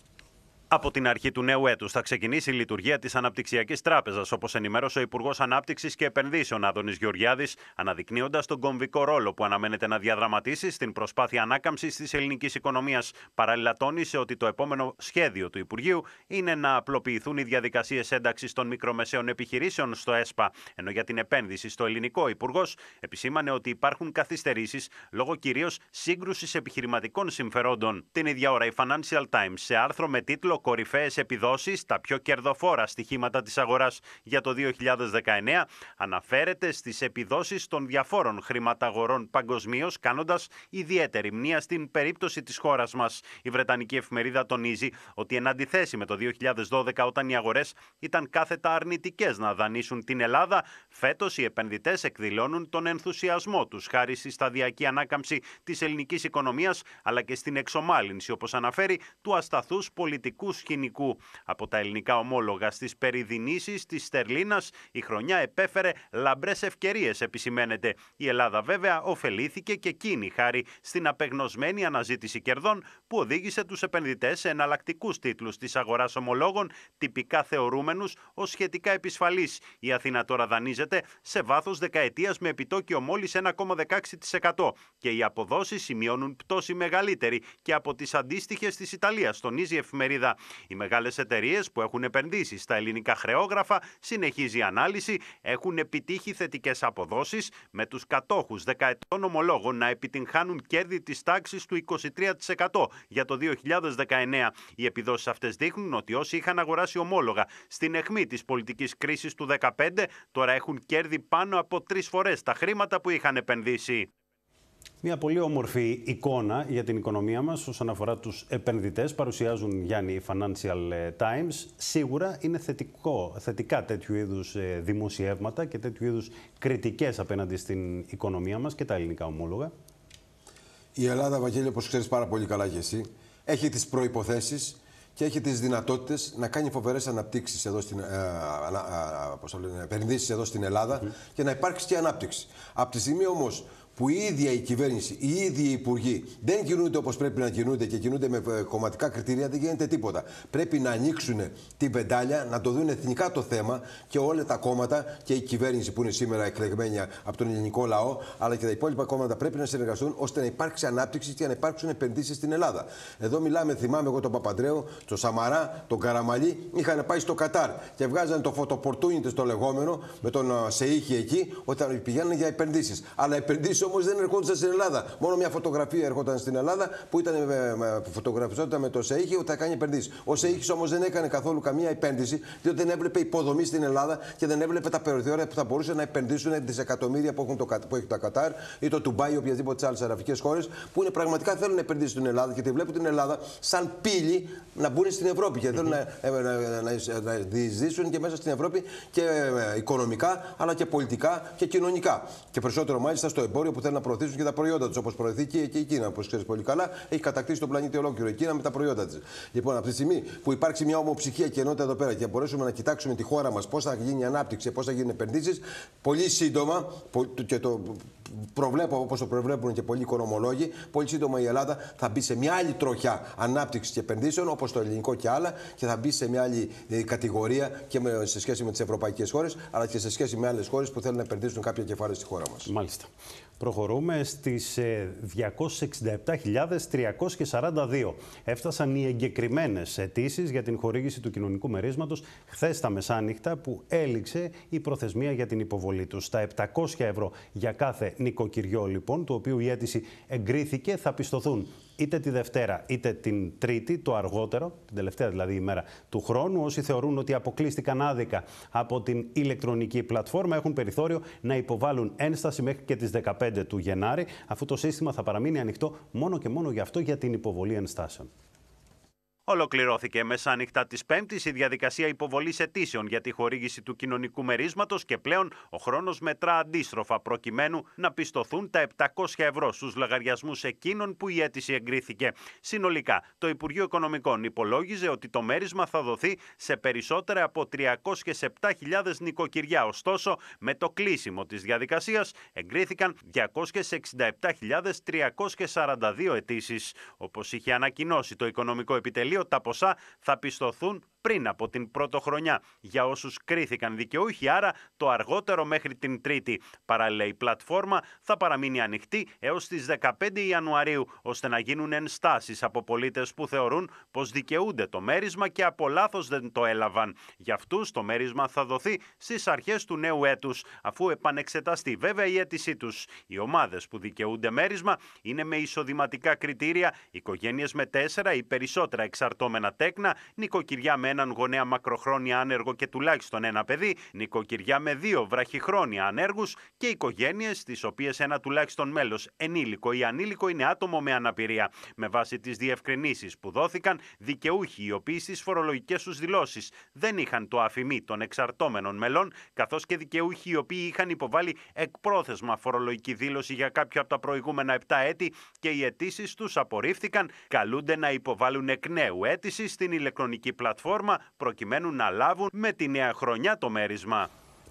Από την αρχή του νέου έτους θα ξεκινήσει η λειτουργία της Αναπτυξιακής Τράπεζας, όπως ενημέρωσε ο Υπουργός Ανάπτυξης και Επενδύσεων Άδωνης Γεωργιάδης, αναδεικνύοντας τον κομβικό ρόλο που αναμένεται να διαδραματίσει στην προσπάθεια ανάκαμψης της ελληνικής οικονομίας. Παράλληλα, τόνισε ότι το επόμενο σχέδιο του Υπουργείου είναι να απλοποιηθούν οι διαδικασίες ένταξης των μικρομεσαίων επιχειρήσεων στο ΕΣΠΑ. Ενώ για την επένδυση στο ελληνικό, ο Υπουργός επισήμανε ότι υπάρχουν καθυστερήσεις λόγω κυρίως σύγκρουσης επιχειρηματικών συμφερόντων. Την ίδια ώρα, η Financial Times, σε άρθρο με τίτλο «Κορυφαίες επιδόσεις, τα πιο κερδοφόρα στοιχήματα της αγοράς για το δύο χιλιάδες δεκαεννέα», αναφέρεται στις επιδόσεις των διαφόρων χρηματαγορών παγκοσμίως, κάνοντας ιδιαίτερη μνήα στην περίπτωση της χώρας μας. Η βρετανική εφημερίδα τονίζει ότι, εν αντιθέσει με το δύο χιλιάδες δώδεκα, όταν οι αγορές ήταν κάθετα αρνητικές να δανείσουν την Ελλάδα, φέτος οι επενδυτές εκδηλώνουν τον ενθουσιασμό τους χάρη στη σταδιακή ανάκαμψη της ελληνικής οικονομίας, αλλά και στην εξομάλυνση, όπως αναφέρει, του ασταθούς πολιτικού σκηνικού. Από τα ελληνικά ομόλογα στις περιδινήσεις της στερλίνας, η χρονιά επέφερε λαμπρές ευκαιρίες, επισημαίνεται. Η Ελλάδα βέβαια ωφελήθηκε και εκείνη χάρη στην απεγνωσμένη αναζήτηση κερδών που οδήγησε τους επενδυτές σε εναλλακτικούς τίτλους της αγοράς ομολόγων, τυπικά θεωρούμενους ως σχετικά επισφαλείς. Η Αθήνα τώρα δανείζεται σε βάθος δεκαετίας με επιτόκιο μόλις ένα κόμμα δεκαέξι τοις εκατό και οι αποδόσεις σημειώνουν πτώση μεγαλύτερη και από τις αντίστοιχες της Ιταλίας, τονίζει η εφημερίδα. Οι μεγάλες εταιρείες που έχουν επενδύσει στα ελληνικά χρεόγραφα, συνεχίζει η ανάλυση, έχουν επιτύχει θετικές αποδόσεις, με τους κατόχους δεκαετών ομολόγων να επιτυγχάνουν κέρδη της τάξης του είκοσι τρία τοις εκατό για το δύο χιλιάδες δεκαεννέα. Οι επιδόσεις αυτές δείχνουν ότι όσοι είχαν αγοράσει ομόλογα στην αιχμή της πολιτικής κρίσης του δύο χιλιάδες δεκαπέντε, τώρα έχουν κέρδη πάνω από τρεις φορές τα χρήματα που είχαν επενδύσει. Μια πολύ όμορφη εικόνα για την οικονομία μας όσον αφορά τους επενδυτές παρουσιάζουν, Γιάννη, οι Financial Times. Σίγουρα είναι θετικό, θετικά τέτοιου είδους δημοσιεύματα και τέτοιου είδους κριτικές απέναντι στην οικονομία μας και τα ελληνικά ομόλογα. Η Ελλάδα, Βαγγέλη, όπως ξέρεις πάρα πολύ καλά και εσύ, έχει τις προϋποθέσεις και έχει τις δυνατότητες να κάνει φοβερές αναπτύξεις εδώ στην, ε, ε, επενδύσεις εδώ στην Ελλάδα mm-hmm. και να υπάρξει και ανάπτυξη. Από τη στιγμή όμως που η ίδια η κυβέρνηση, οι ίδιοι οι υπουργοί δεν κινούνται όπως πρέπει να κινούνται και κινούνται με κομματικά κριτήρια, δεν γίνεται τίποτα. Πρέπει να ανοίξουν την πεντάλια, να το δουν εθνικά το θέμα και όλα τα κόμματα και η κυβέρνηση που είναι σήμερα εκλεγμένη από τον ελληνικό λαό, αλλά και τα υπόλοιπα κόμματα πρέπει να συνεργαστούν ώστε να υπάρξει ανάπτυξη και να υπάρξουν επενδύσεις στην Ελλάδα. Εδώ μιλάμε, θυμάμαι εγώ τον Παπαντρέου, τον Σαμαρά, τον Καραμαλή, είχαν πάει στο Κατάρ και βγάζαν το φωτοπορτούνιτε το λεγόμενο με τον Σεΐχη εκεί, όταν πηγαίνουν για επενδύσεις. Αλλά επενδύσεις όμως δεν ερχόντουσαν στην Ελλάδα. Μόνο μια φωτογραφία ερχόταν στην Ελλάδα που ήταν φωτογραφιζόταν με το Σεΐχη ότι θα κάνει επενδύσεις. Ο Σεΐχης όμως δεν έκανε καθόλου καμία επένδυση, διότι δεν έβλεπε υποδομή στην Ελλάδα και δεν έβλεπε τα περιθώρια που θα μπορούσαν να επενδύσουν δισεκατομμύρια που, έχουν το, που έχει το Κατάρ ή το Ντουμπάι ή οποιασδήποτε άλλες αραβικές χώρες που είναι, πραγματικά θέλουν να επενδύσουν στην Ελλάδα και τη βλέπουν την Ελλάδα σαν πύλη να μπουν στην Ευρώπη. Και θέλουν mm-hmm. να, να, να, να, να διεισδύσουν και μέσα στην Ευρώπη και ε, οικονομικά αλλά και πολιτικά και κοινωνικά. Και περισσότερο μάλιστα στο εμπόριο που θέλουν να προωθήσουν και τα προϊόντα τους. Όπως προωθεί και η Κίνα, όπως ξέρεις πολύ καλά, έχει κατακτήσει τον πλανήτη ολόκληρο η Κίνα με τα προϊόντα της. Λοιπόν, από τη στιγμή που υπάρξει μια ομοψυχία και ενότητα εδώ πέρα και μπορέσουμε να κοιτάξουμε τη χώρα μας, πώς θα γίνει η ανάπτυξη, πώς θα γίνουν επενδύσεις, πολύ σύντομα, και το προβλέπω όπως το προβλέπουν και πολλοί οικονομολόγοι, πολύ σύντομα η Ελλάδα θα μπει σε μια άλλη τροχιά ανάπτυξης και επενδύσεων, όπως το ελληνικό και άλλα, και θα μπει σε μια άλλη κατηγορία και με, σε σχέση με τις ευρωπαϊκές χώρες, αλλά και σε σχέση με άλλες χώρες που θέλουν να επενδύσουν κάποια κεφάλαια στη χώρα μας. Μάλιστα. Προχωρούμε στις διακόσιες εξήντα επτά χιλιάδες τριακόσιες σαράντα δύο. Έφτασαν οι εγκεκριμένες αιτήσεις για την χορήγηση του κοινωνικού μερίσματος χθες τα μεσάνυχτα, που έληξε η προθεσμία για την υποβολή τους. Στα επτακόσια ευρώ για κάθε νοικοκυριό, λοιπόν, το οποίο η αίτηση εγκρίθηκε, θα πιστωθούν είτε τη Δευτέρα είτε την Τρίτη, το αργότερο, την τελευταία δηλαδή ημέρα του χρόνου. Όσοι θεωρούν ότι αποκλείστηκαν άδικα από την ηλεκτρονική πλατφόρμα έχουν περιθώριο να υποβάλουν ένσταση μέχρι και τις δεκαπέντε του Γενάρη, αφού το σύστημα θα παραμείνει ανοιχτό μόνο και μόνο γι' αυτό, για την υποβολή ενστάσεων. Ολοκληρώθηκε μεσάνυχτα της Πέμπτης η διαδικασία υποβολής αιτήσεων για τη χορήγηση του κοινωνικού μερίσματος και πλέον ο χρόνος μετρά αντίστροφα προκειμένου να πιστωθούν τα επτακόσια ευρώ στους λογαριασμούς εκείνων που η αίτηση εγκρίθηκε. Συνολικά, το Υπουργείο Οικονομικών υπολόγιζε ότι το μέρισμα θα δοθεί σε περισσότερα από τριακόσιες επτά χιλιάδες νοικοκυριά. Ωστόσο, με το κλείσιμο της διαδικασίας εγκρίθηκαν διακόσιες εξήντα επτά χιλιάδες τριακόσιες σαράντα δύο αιτήσεις. Όπως είχε ανακοινώσει το Οικονομικό Επιτελείο, τα ποσά θα πιστωθούν πριν από την πρωτοχρονιά για όσους κρίθηκαν δικαιούχοι, άρα το αργότερο μέχρι την Τρίτη. Παράλληλα, η πλατφόρμα θα παραμείνει ανοιχτή έως τις δεκαπέντε Ιανουαρίου, ώστε να γίνουν ενστάσεις από πολίτες που θεωρούν πως δικαιούνται το μέρισμα και από λάθος δεν το έλαβαν. Για αυτούς το μέρισμα θα δοθεί στις αρχές του νέου έτους, αφού επανεξεταστεί βέβαια η αίτησή τους. Οι ομάδες που δικαιούνται μέρισμα είναι με εισοδηματικά κριτήρια, οικογένειες με τέσσερα ή περισσότερα εξαρτώμενα τέκνα, νοικοκυριά με έναν γονέα μακροχρόνια άνεργο και τουλάχιστον ένα παιδί, νοικοκυριά με δύο βραχυχρόνια ανέργους και οικογένειες στις οποίες ένα τουλάχιστον μέλος ενήλικο ή ανήλικο είναι άτομο με αναπηρία. Με βάση τις διευκρινήσεις που δόθηκαν, δικαιούχοι οι οποίοι στις φορολογικές τους δηλώσεις δεν είχαν το αφημί των εξαρτώμενων μελών, καθώς και δικαιούχοι οι οποίοι είχαν υποβάλει εκπρόθεσμα φορολογική δήλωση για κάποιο από τα προηγούμενα επτά έτη και οι αιτήσεις τους απορρίφθηκαν, καλούνται να υποβάλουν εκ νέου αίτηση στην ηλεκτρονική πλατφόρμα προκειμένου να λάβουν με τη νέα χρονιά το μέρισμα.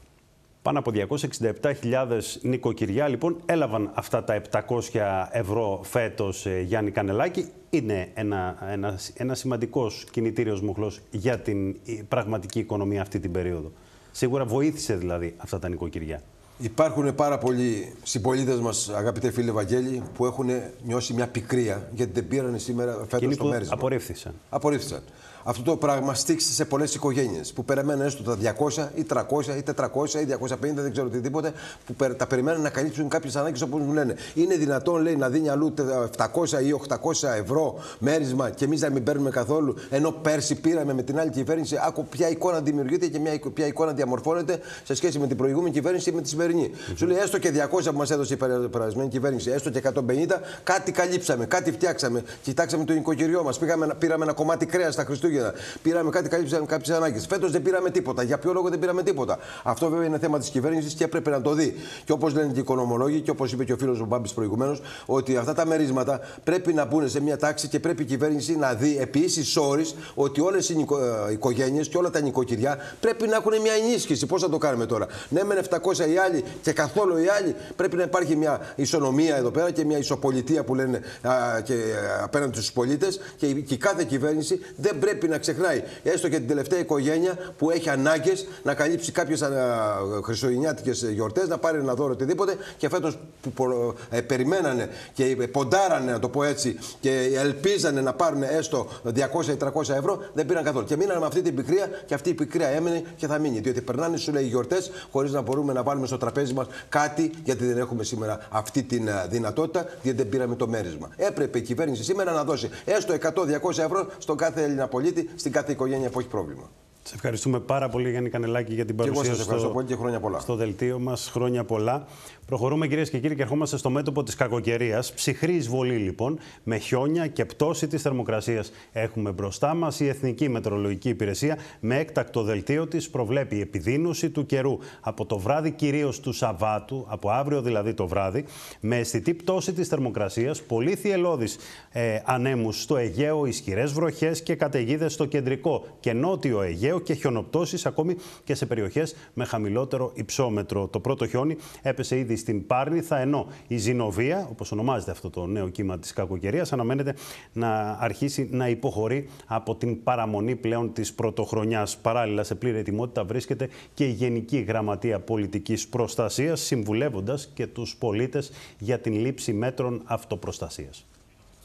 Πάνω από διακόσιες εξήντα επτά χιλιάδες νοικοκυριά λοιπόν έλαβαν αυτά τα επτακόσια ευρώ φέτος, Γιάννη Κανελάκη. Είναι ένα, ένα, ένα σημαντικός κινητήριος μοχλός για την πραγματική οικονομία αυτή την περίοδο. Σίγουρα βοήθησε δηλαδή αυτά τα νοικοκυριά. Υπάρχουν πάρα πολλοί συμπολίτες μας, αγαπητέ φίλε Βαγγέλη, που έχουν νιώσει μια πικρία γιατί δεν πήραν σήμερα φέτος το μέρισμα. Απορρίφθησαν. Απορρίφθησαν. Αυτό το πράγμα στήξει σε πολλές οικογένειες που περιμένουν έστω τα διακόσια ή τριακόσια ή τετρακόσια ή διακόσια πενήντα, δεν ξέρω οτιδήποτε, που τα περιμένουν να καλύψουν κάποιες ανάγκες όπως μου λένε. Είναι δυνατόν, λέει, να δίνει αλλού επτακόσια ή οκτακόσια ευρώ μέρισμα και εμείς να μην παίρνουμε καθόλου, ενώ πέρσι πήραμε με την άλλη κυβέρνηση? Άκου ποια εικόνα δημιουργείται και μια, ποια εικόνα διαμορφώνεται σε σχέση με την προηγούμενη κυβέρνηση ή με τη σημερινή. Mm-hmm. Σου λέει έστω και διακόσια που μας έδωσε η περασμένη κυβέρνηση, έστω και εκατόν πενήντα, κάτι καλύψαμε, κάτι φτιάξαμε. Κοιτάξαμε το νοικοκυριό μας, πήραμε ένα κομμάτι κρέας στα Χριστούγεννα. Πήραμε κάτι, καλύψαμε κάποιες ανάγκες. Φέτος δεν πήραμε τίποτα. Για ποιο λόγο δεν πήραμε τίποτα? Αυτό βέβαια είναι θέμα της κυβέρνησης και έπρεπε να το δει. Και όπως λένε και οι οικονομολόγοι, και όπως είπε και ο φίλος ο Μπάμπης προηγουμένως, ότι αυτά τα μερίσματα πρέπει να μπουν σε μια τάξη και πρέπει η κυβέρνηση να δει επί ίσης όρης ότι όλες οι νοικο... οικογένειες και όλα τα νοικοκυριά πρέπει να έχουν μια ενίσχυση. Πώς θα το κάνουμε τώρα? Ναι, μεν επτακόσια οι άλλοι και καθόλου οι άλλοι. Πρέπει να υπάρχει μια ισονομία εδώ πέρα και μια ισοπολιτεία που λένε α, και, α, απέναντι στους πολίτες. Και, και κάθε κυβέρνηση δεν πρέπει να ξεχνάει έστω και την τελευταία οικογένεια που έχει ανάγκες να καλύψει κάποιες χριστουγεννιάτικες γιορτές, να πάρει ένα δώρο οτιδήποτε. Και φέτος που ε, περιμένανε και ποντάρανε, να το πω έτσι, και ελπίζανε να πάρουν έστω διακόσια ή τριακόσια ευρώ, δεν πήραν καθόλου. Και μείνανε με αυτή την πικρία και αυτή η πικρία έμενε και θα μείνει. Διότι περνάνε, σου λέει, οι γιορτές χωρίς να μπορούμε να βάλουμε στο τραπέζι μας κάτι, γιατί δεν έχουμε σήμερα αυτή τη δυνατότητα, γιατί δεν πήραμε το μέρισμα. Έπρεπε η κυβέρνηση σήμερα να δώσει έστω εκατό με διακόσια ευρώ στον κάθε Έλληνα πολίτη, στην κάθε οικογένεια που έχει πρόβλημα. Σε ευχαριστούμε πάρα πολύ, Γιάννη Κανελάκη, για την παρουσία σας ευχαριστώ στο, πολύ και χρόνια πολλά. στο δελτίο μας. Χρόνια πολλά. Προχωρούμε, κυρίες και κύριοι, και ερχόμαστε στο μέτωπο της κακοκαιρίας. Ψυχρή εισβολή, λοιπόν, με χιόνια και πτώση της θερμοκρασίας έχουμε μπροστά μας. Η Εθνική Μετεωρολογική Υπηρεσία, με έκτακτο δελτίο της, προβλέπει επιδείνωση του καιρού από το βράδυ κυρίως του Σαββάτου, από αύριο δηλαδή το βράδυ, με αισθητή πτώση της θερμοκρασίας, πολύ θυελλώδεις ε, ανέμους στο Αιγαίο, ισχυρές βροχές και καταιγίδες στο κεντρικό και νότιο Αιγαίο και χιονοπτώσεις ακόμη και σε περιοχές με χαμηλότερο υψόμετρο. Το πρώτο χιόνι έπεσε ήδη στην Πάρνηθα, ενώ η Ζηνοβία, όπως ονομάζεται αυτό το νέο κύμα της κακοκαιρίας, αναμένεται να αρχίσει να υποχωρεί από την παραμονή πλέον της πρωτοχρονιάς. Παράλληλα, σε πλήρη ετοιμότητα βρίσκεται και η Γενική Γραμματεία Πολιτικής Προστασίας, συμβουλεύοντας και τους πολίτες για την λήψη μέτρων αυτοπροστασίας.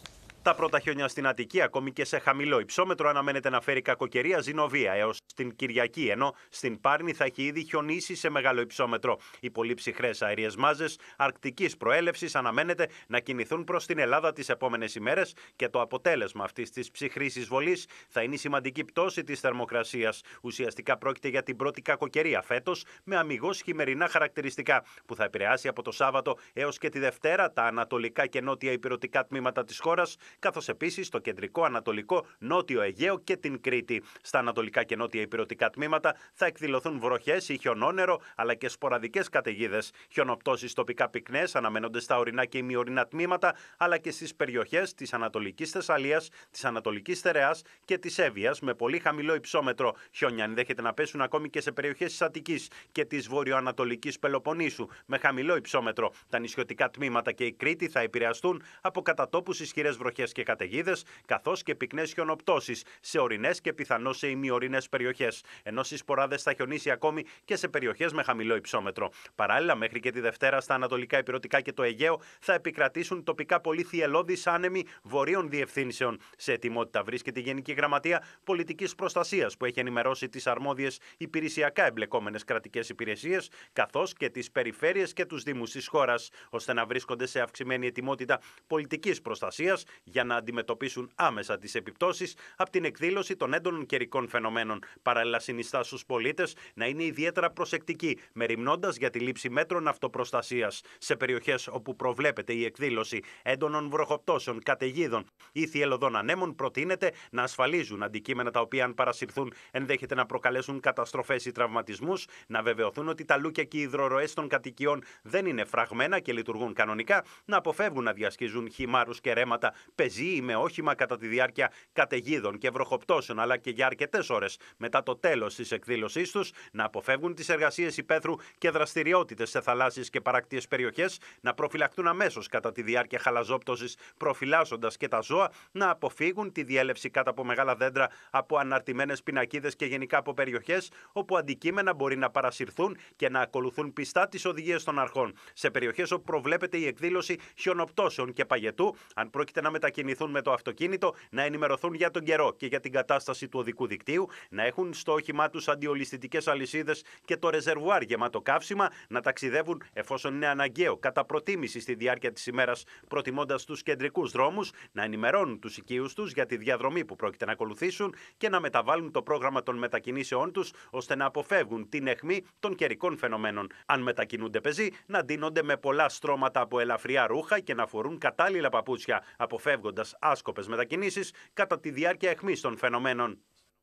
Τα πρώτα χιόνια στην Αττική, ακόμη και σε χαμηλό υψόμετρο, αναμένεται να φέρει κακοκαιρία Ζηνοβία έως την Κυριακή, ενώ στην Πάρνη θα έχει ήδη χιονίσει σε μεγάλο υψόμετρο. Οι πολύ ψυχρές αέριες μάζες αρκτικής προέλευσης αναμένεται να κινηθούν προς την Ελλάδα τις επόμενες ημέρες και το αποτέλεσμα αυτής της ψυχρής εισβολής θα είναι η σημαντική πτώση της θερμοκρασίας. Ουσιαστικά πρόκειται για την πρώτη κακοκαιρία φέτος με αμιγώς χειμερινά χαρακτηριστικά που θα επηρεάσει από το Σάββατο έως και τη Δευτέρα τα ανατολικά και νότια ηπειρωτικά τμήματα της χώρας, καθώς επίσης το κεντρικό, ανατολικό, νότιο Αιγαίο και την Κρήτη. Στα ανατολικά και νότια ηπειρωτικά τμήματα θα εκδηλωθούν βροχές ή χιονόνερο, αλλά και σποραδικές καταιγίδες. Χιονοπτώσεις τοπικά πυκνές αναμένονται στα ορεινά και ημιορεινά τμήματα, αλλά και στις περιοχές της Ανατολικής Θεσσαλίας, της Ανατολικής Θεραιάς και της Εύβοιας με πολύ χαμηλό υψόμετρο. Χιόνια ενδέχεται να πέσουν ακόμη και σε περιοχές της Αττικής και της βορειοανατολικής Πελοποννήσου με χαμηλό υψόμετρο. Τα νησιωτικά τμήματα και η Κρήτη θα επηρεαστούν από κατά τόπους ισχυρές βροχές και καταιγίδες, καθώς και πυκνές χιονοπτώσεις σε ορεινές και πιθανώς σε ημιορεινές περιοχές. Ενώ στις σποράδες θα χιονίσει ακόμη και σε περιοχές με χαμηλό υψόμετρο. Παράλληλα, μέχρι και τη Δευτέρα στα ανατολικά ηπειρωτικά και το Αιγαίο θα επικρατήσουν τοπικά πολύ θυελλώδεις άνεμοι βορείων διευθύνσεων. Σε ετοιμότητα βρίσκεται η Γενική Γραμματεία Πολιτικής Προστασίας, που έχει ενημερώσει τις αρμόδιες υπηρεσιακά εμπλεκόμενες κρατικές υπηρεσίες, καθώς και τις περιφέρειες και τους δήμους της χώρας, ώστε να βρίσκονται σε αυξημένη ετοιμότητα πολιτικής προστασίας για να αντιμετωπίσουν άμεσα τις επιπτώσεις από την εκδήλωση των έντονων καιρικών φαινομένων. Παράλληλα, συνιστά στους πολίτες να είναι ιδιαίτερα προσεκτικοί, μεριμνώντας για τη λήψη μέτρων αυτοπροστασίας. Σε περιοχές όπου προβλέπεται η εκδήλωση έντονων βροχοπτώσεων, καταιγίδων ή θυελλωδών ανέμων, προτείνεται να ασφαλίζουν αντικείμενα τα οποία, αν παρασυρθούν, ενδέχεται να προκαλέσουν καταστροφές ή τραυματισμούς, να βεβαιωθούν ότι τα λούκια και οι υδροροές των κατοικιών δεν είναι φραγμένα και λειτουργούν κανονικά, να αποφεύγουν να διασχίζουν χυμάρους και ρέματα πεζοί ή με όχημα κατά τη διάρκεια καταιγίδων και βροχοπτώσεων, αλλά και για αρκετές ώρες μετά το τέλος της εκδήλωσής τους, να αποφεύγουν τις εργασίες υπαίθρου και δραστηριότητες σε θαλάσσιες και παράκτιες περιοχές, να προφυλαχτούν αμέσως κατά τη διάρκεια χαλαζόπτωσης, προφυλάσσοντας και τα ζώα, να αποφύγουν τη διέλευση κάτω από μεγάλα δέντρα, από αναρτημένες πινακίδες και γενικά από περιοχές όπου αντικείμενα μπορεί να παρασυρθούν και να ακολουθούν πιστά τις οδηγίες των αρχών. Σε περιοχές όπου προβλέπεται η εκδήλωση χιονοπτώσεων και παγετού, αν πρόκειται να μετακινηθούν με το αυτοκίνητο, να ενημερωθούν για τον καιρό και για την κατάσταση του οδικού δικτύου, να έχουν στο όχημά τους αντιολισθητικές αλυσίδες και το ρεζερβουάρ γεμάτο καύσιμα, να ταξιδεύουν εφόσον είναι αναγκαίο κατά προτίμηση στη διάρκεια της ημέρας, προτιμώντας τους κεντρικούς δρόμους, να ενημερώνουν τους οικείους τους για τη διαδρομή που πρόκειται να ακολουθήσουν και να μεταβάλουν το πρόγραμμα των μετακινήσεών τους ώστε να αποφεύγουν την αιχμή των καιρικών φαινομένων. Αν μετακινούνται πεζοί, να ντύνονται με πολλά στρώματα από ελαφριά ρούχα και να φορούν κατάλληλα παπούτσια, αποφεύγοντας άσκοπες μετακινήσεις κατά τη διάρκεια αιχμής των φαινομένων.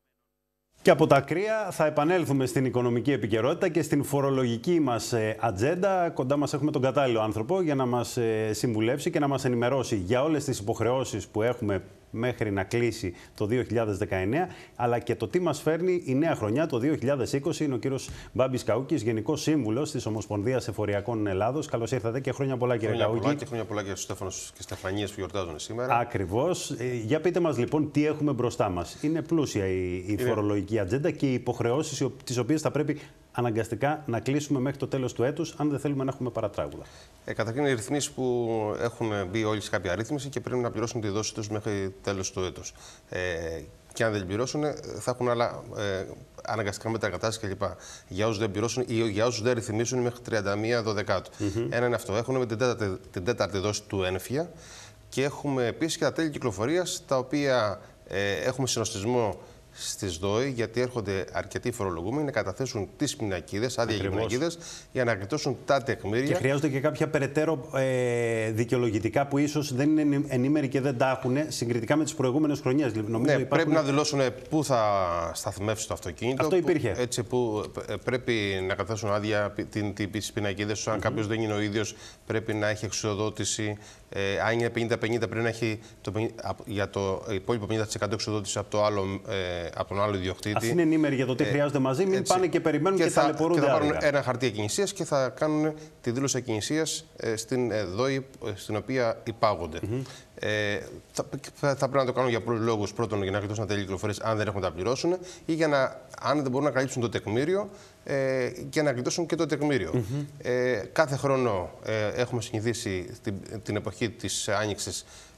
Και από τα κρύα θα επανέλθουμε στην οικονομική επικαιρότητα και στην φορολογική μας ατζέντα. Κοντά μας έχουμε τον κατάλληλο άνθρωπο για να μας συμβουλεύσει και να μας ενημερώσει για όλες τις υποχρεώσεις που έχουμε μέχρι να κλείσει το δύο χιλιάδες δεκαεννέα, αλλά και το τι μας φέρνει η νέα χρονιά, το δύο χιλιάδες είκοσι. Είναι ο κύριος Μπάμπης Καούκης, Γενικός Σύμβουλος της Ομοσπονδίας Εφοριακών Ελλάδος. Καλώς ήρθατε και χρόνια πολλά, κύριε Καούκη. Χρόνια πολλά και χρόνια πολλά και στους Στέφανους και Στεφανίες που γιορτάζουν σήμερα. Ακριβώς. Για πείτε μας λοιπόν τι έχουμε μπροστά μας. Είναι πλούσια η, η είναι... φορολογική ατζέντα και οι υποχρεώσεις τις οποίες θα πρέπει αναγκαστικά να κλείσουμε μέχρι το τέλος του έτους, αν δεν θέλουμε να έχουμε παρατράγουδα. Ε, καταρχήν, οι ρυθμίσεις που έχουν μπει όλοι σε κάποια αρρύθμιση και πρέπει να πληρώσουν τη δόση τους μέχρι τέλος του έτους. Ε, και αν δεν πληρώσουν, θα έχουν άλλα ε, αναγκαστικά μετακατάσταση κλπ. Για όσους δεν πληρώσουν ή για όσους δεν ρυθμίσουν μέχρι τριάντα μία Δωδεκάτου. Mm-hmm. Ένα είναι αυτό. Έχουμε την τέταρτη, την τέταρτη δόση του ΕΝΦΙΑ και έχουμε επίσης και τα τέλη κυκλοφορίας, τα οποία ε, έχουμε συνοστισμό στις ΔΟΗ, γιατί έρχονται αρκετοί φορολογούμενοι να καταθέσουν τις πινακίδες, άδεια για πινακίδες, για να γλιτώσουν τα τεκμήρια. Και χρειάζονται και κάποια περαιτέρω ε, δικαιολογητικά που ίσως δεν είναι ενήμεροι και δεν τα έχουν συγκριτικά με τις προηγούμενες χρονιές. Νομίζω ναι, υπάρχουν... πρέπει να δηλώσουν πού θα σταθμεύσει το αυτοκίνητο. Αυτό υπήρχε. Που, έτσι, που πρέπει να καταθέσουν άδεια τις πινακίδες. Αν mm-hmm. κάποιος δεν είναι ο ίδιος, πρέπει να έχει εξοδότηση. Ε, αν είναι πενήντα πενήντα, πρέπει να έχει το, για το υπόλοιπο πενήντα τοις εκατό εξοδότηση από, το άλλο, ε, από τον άλλο ιδιοκτήτη. Ας είναι ενήμεροι για το τι ε, χρειάζονται μαζί, μην έτσι, πάνε και περιμένουν και, και θα ταλαιπωρούνται. Και θα πάρουν ένα χαρτί εκκινησίας και θα κάνουν τη δήλωση εκκινησίας ε, στην ε, ΔΟΗ στην οποία υπάγονται. Mm-hmm. Ε, θα, θα πρέπει να το κάνουν για πολλούς λόγους. Πρώτον, για να γλιτώσουν τα τέλη κυκλοφορίας αν δεν έχουν να τα πληρώσουν, ή για να, αν δεν μπορούν να καλύψουν το τεκμήριο, ε, και να γλιτώσουν και το τεκμήριο. Mm-hmm. ε, κάθε χρόνο ε, έχουμε συνηθίσει την, την εποχή της Άνοιξης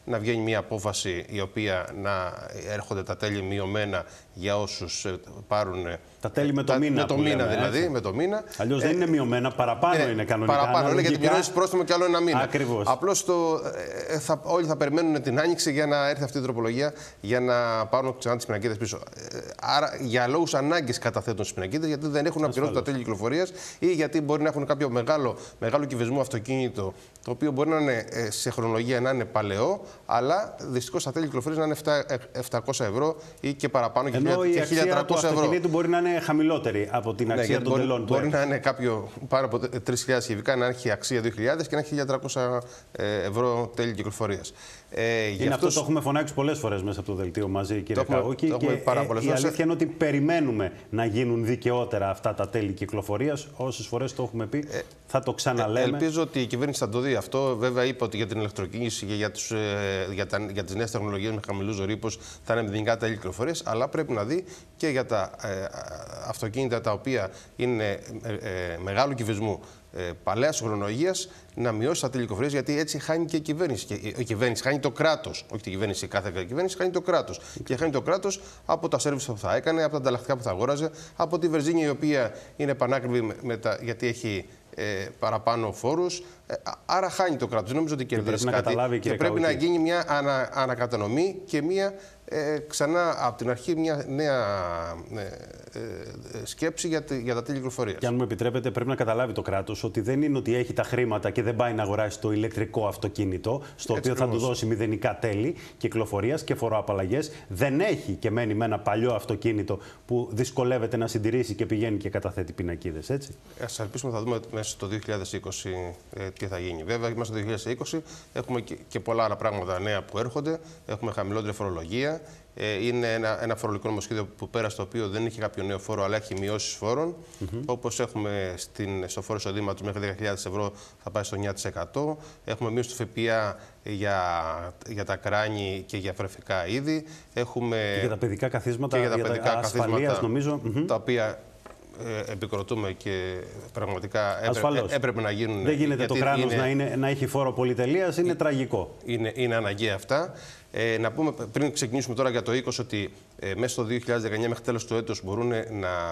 να βγαίνει μια απόφαση η οποία να έρχονται τα τέλη μειωμένα για όσους πάρουν. Τα τέλη με το τα, μήνα. Με το μήνα λέμε, δηλαδή. Με το μήνα. Αλλιώς δεν είναι μειωμένα, παραπάνω ναι, είναι κανονικά. Παραπάνω είναι γιατί πληρώνεις πρόστιμο κι άλλο ένα μήνα. Ακριβώς. Απλώς το, ε, θα, όλοι θα περιμένουν την Άνοιξη για να έρθει αυτή η τροπολογία για να πάρουν ξανά τις πινακίδες πίσω. Ε, άρα για λόγους ανάγκης καταθέτουν τις πινακίδες, γιατί δεν έχουν να πληρώσουν τα τέλη κυκλοφορίας ή γιατί μπορεί να έχουν κάποιο μεγάλο, μεγάλο κυβισμό αυτοκίνητο, το οποίο μπορεί να είναι σε χρονολογία να είναι παλαιό, αλλά δυστυχώς τα τέλη κυκλοφορίας να είναι επτακόσια ευρώ ή και παραπάνω και χίλια τριακόσια ευρώ. Του μπορεί να είναι χαμηλότερη από την αξία ναι, των μπορεί, τελών του. Μπορεί να είναι κάποιο πάνω από τρεις χιλιάδες κυβικά, να έχει αξία δύο χιλιάδες και να έχει χίλια τριακόσια ευρώ τέλη κυκλοφορίας. Ε, είναι αυτούς... αυτό το έχουμε φωνάξει πολλές φορές μέσα από το δελτίο μαζί, κύριε Καούκη. Και ε, η αλήθεια είναι ότι περιμένουμε να γίνουν δικαιότερα αυτά τα τέλη κυκλοφορίας. Όσες φορές το έχουμε πει, ε, θα το ξαναλέμε. Ε, ελπίζω ότι η κυβέρνηση θα το δει αυτό. Βέβαια, είπε ότι για την ηλεκτροκίνηση και για, τους, ε, για, τα, για τις νέες τεχνολογίες με χαμηλούς ρήπους θα είναι μηδενικά τέλη κυκλοφορίας. Αλλά πρέπει να δει και για τα ε, αυτοκίνητα τα οποία είναι ε, ε, μεγάλου κυβισμού. Ε, παλαιάς χρονολογίας να μειώσει τα τέλη κυκλοφορίας, γιατί έτσι χάνει και η κυβέρνηση. Και η κυβέρνηση χάνει το κράτος. Όχι η κυβέρνηση, κάθε κυβέρνηση χάνει το κράτος. Και χάνει το κράτος από τα σέρβις που θα έκανε, από τα ανταλλακτικά που θα αγόραζε, από τη βενζίνη η οποία είναι πανάκριβη με, με τα, γιατί έχει ε, παραπάνω φόρους. Ε, άρα χάνει το κράτος. Νομίζω ότι κερδίζει κάτι. Καταλάβει, και πρέπει να γίνει μια ανα, ανακατανομή και μια ε, ξανά από την αρχή μια νέα ε, ε, σκέψη για, τη, για τα τέλη κυκλοφορίας. Και αν μου επιτρέπετε, πρέπει να καταλάβει το κράτος ότι δεν είναι ότι έχει τα χρήματα και δεν πάει να αγοράσει το ηλεκτρικό αυτοκίνητο, στο Έτσι οποίο θα του δώσει μηδενικά τέλη κυκλοφορίας και φοροαπαλλαγές. Δεν έχει και μένει με ένα παλιό αυτοκίνητο που δυσκολεύεται να συντηρήσει και πηγαίνει και καταθέτει πινακίδες. Έτσι. Ας ελπίσουμε θα δούμε μέσα στο δύο χιλιάδες είκοσι ε, τι θα γίνει. Βέβαια, μέσα στο δύο χιλιάδες είκοσι έχουμε και, και πολλά άλλα πράγματα νέα που έρχονται. Έχουμε χαμηλότερη φορολογία. Ε, είναι ένα, ένα φορολογικό νομοσχέδιο που πέρασε, το οποίο δεν είχε κάποιο νέο φόρο, αλλά έχει μειώσεις φόρων. Mm-hmm. Όπως έχουμε στην, στο φόρο εισοδήματος μέχρι δέκα χιλιάδες ευρώ θα πάει στο εννιά τοις εκατό. Έχουμε μείωση του ΦΠΑ για, για τα κράνη και για φρεφικά είδη. Έχουμε και για τα παιδικά καθίσματα, και για τα παιδικά για τα ασφαλείας, νομίζω. Τα οποία ε, επικροτούμε και πραγματικά έπρεπε, έπρεπε να γίνουν. Δεν γίνεται το κράνος είναι, να, είναι, να έχει φόρο πολυτελείας, είναι, είναι τραγικό. Είναι, είναι αναγκαία αυτά. Ε, να πούμε πριν ξεκινήσουμε τώρα για το είκοσι ότι ε, μέσα στο δύο χιλιάδες δεκαεννιά μέχρι τέλος του έτους μπορούν να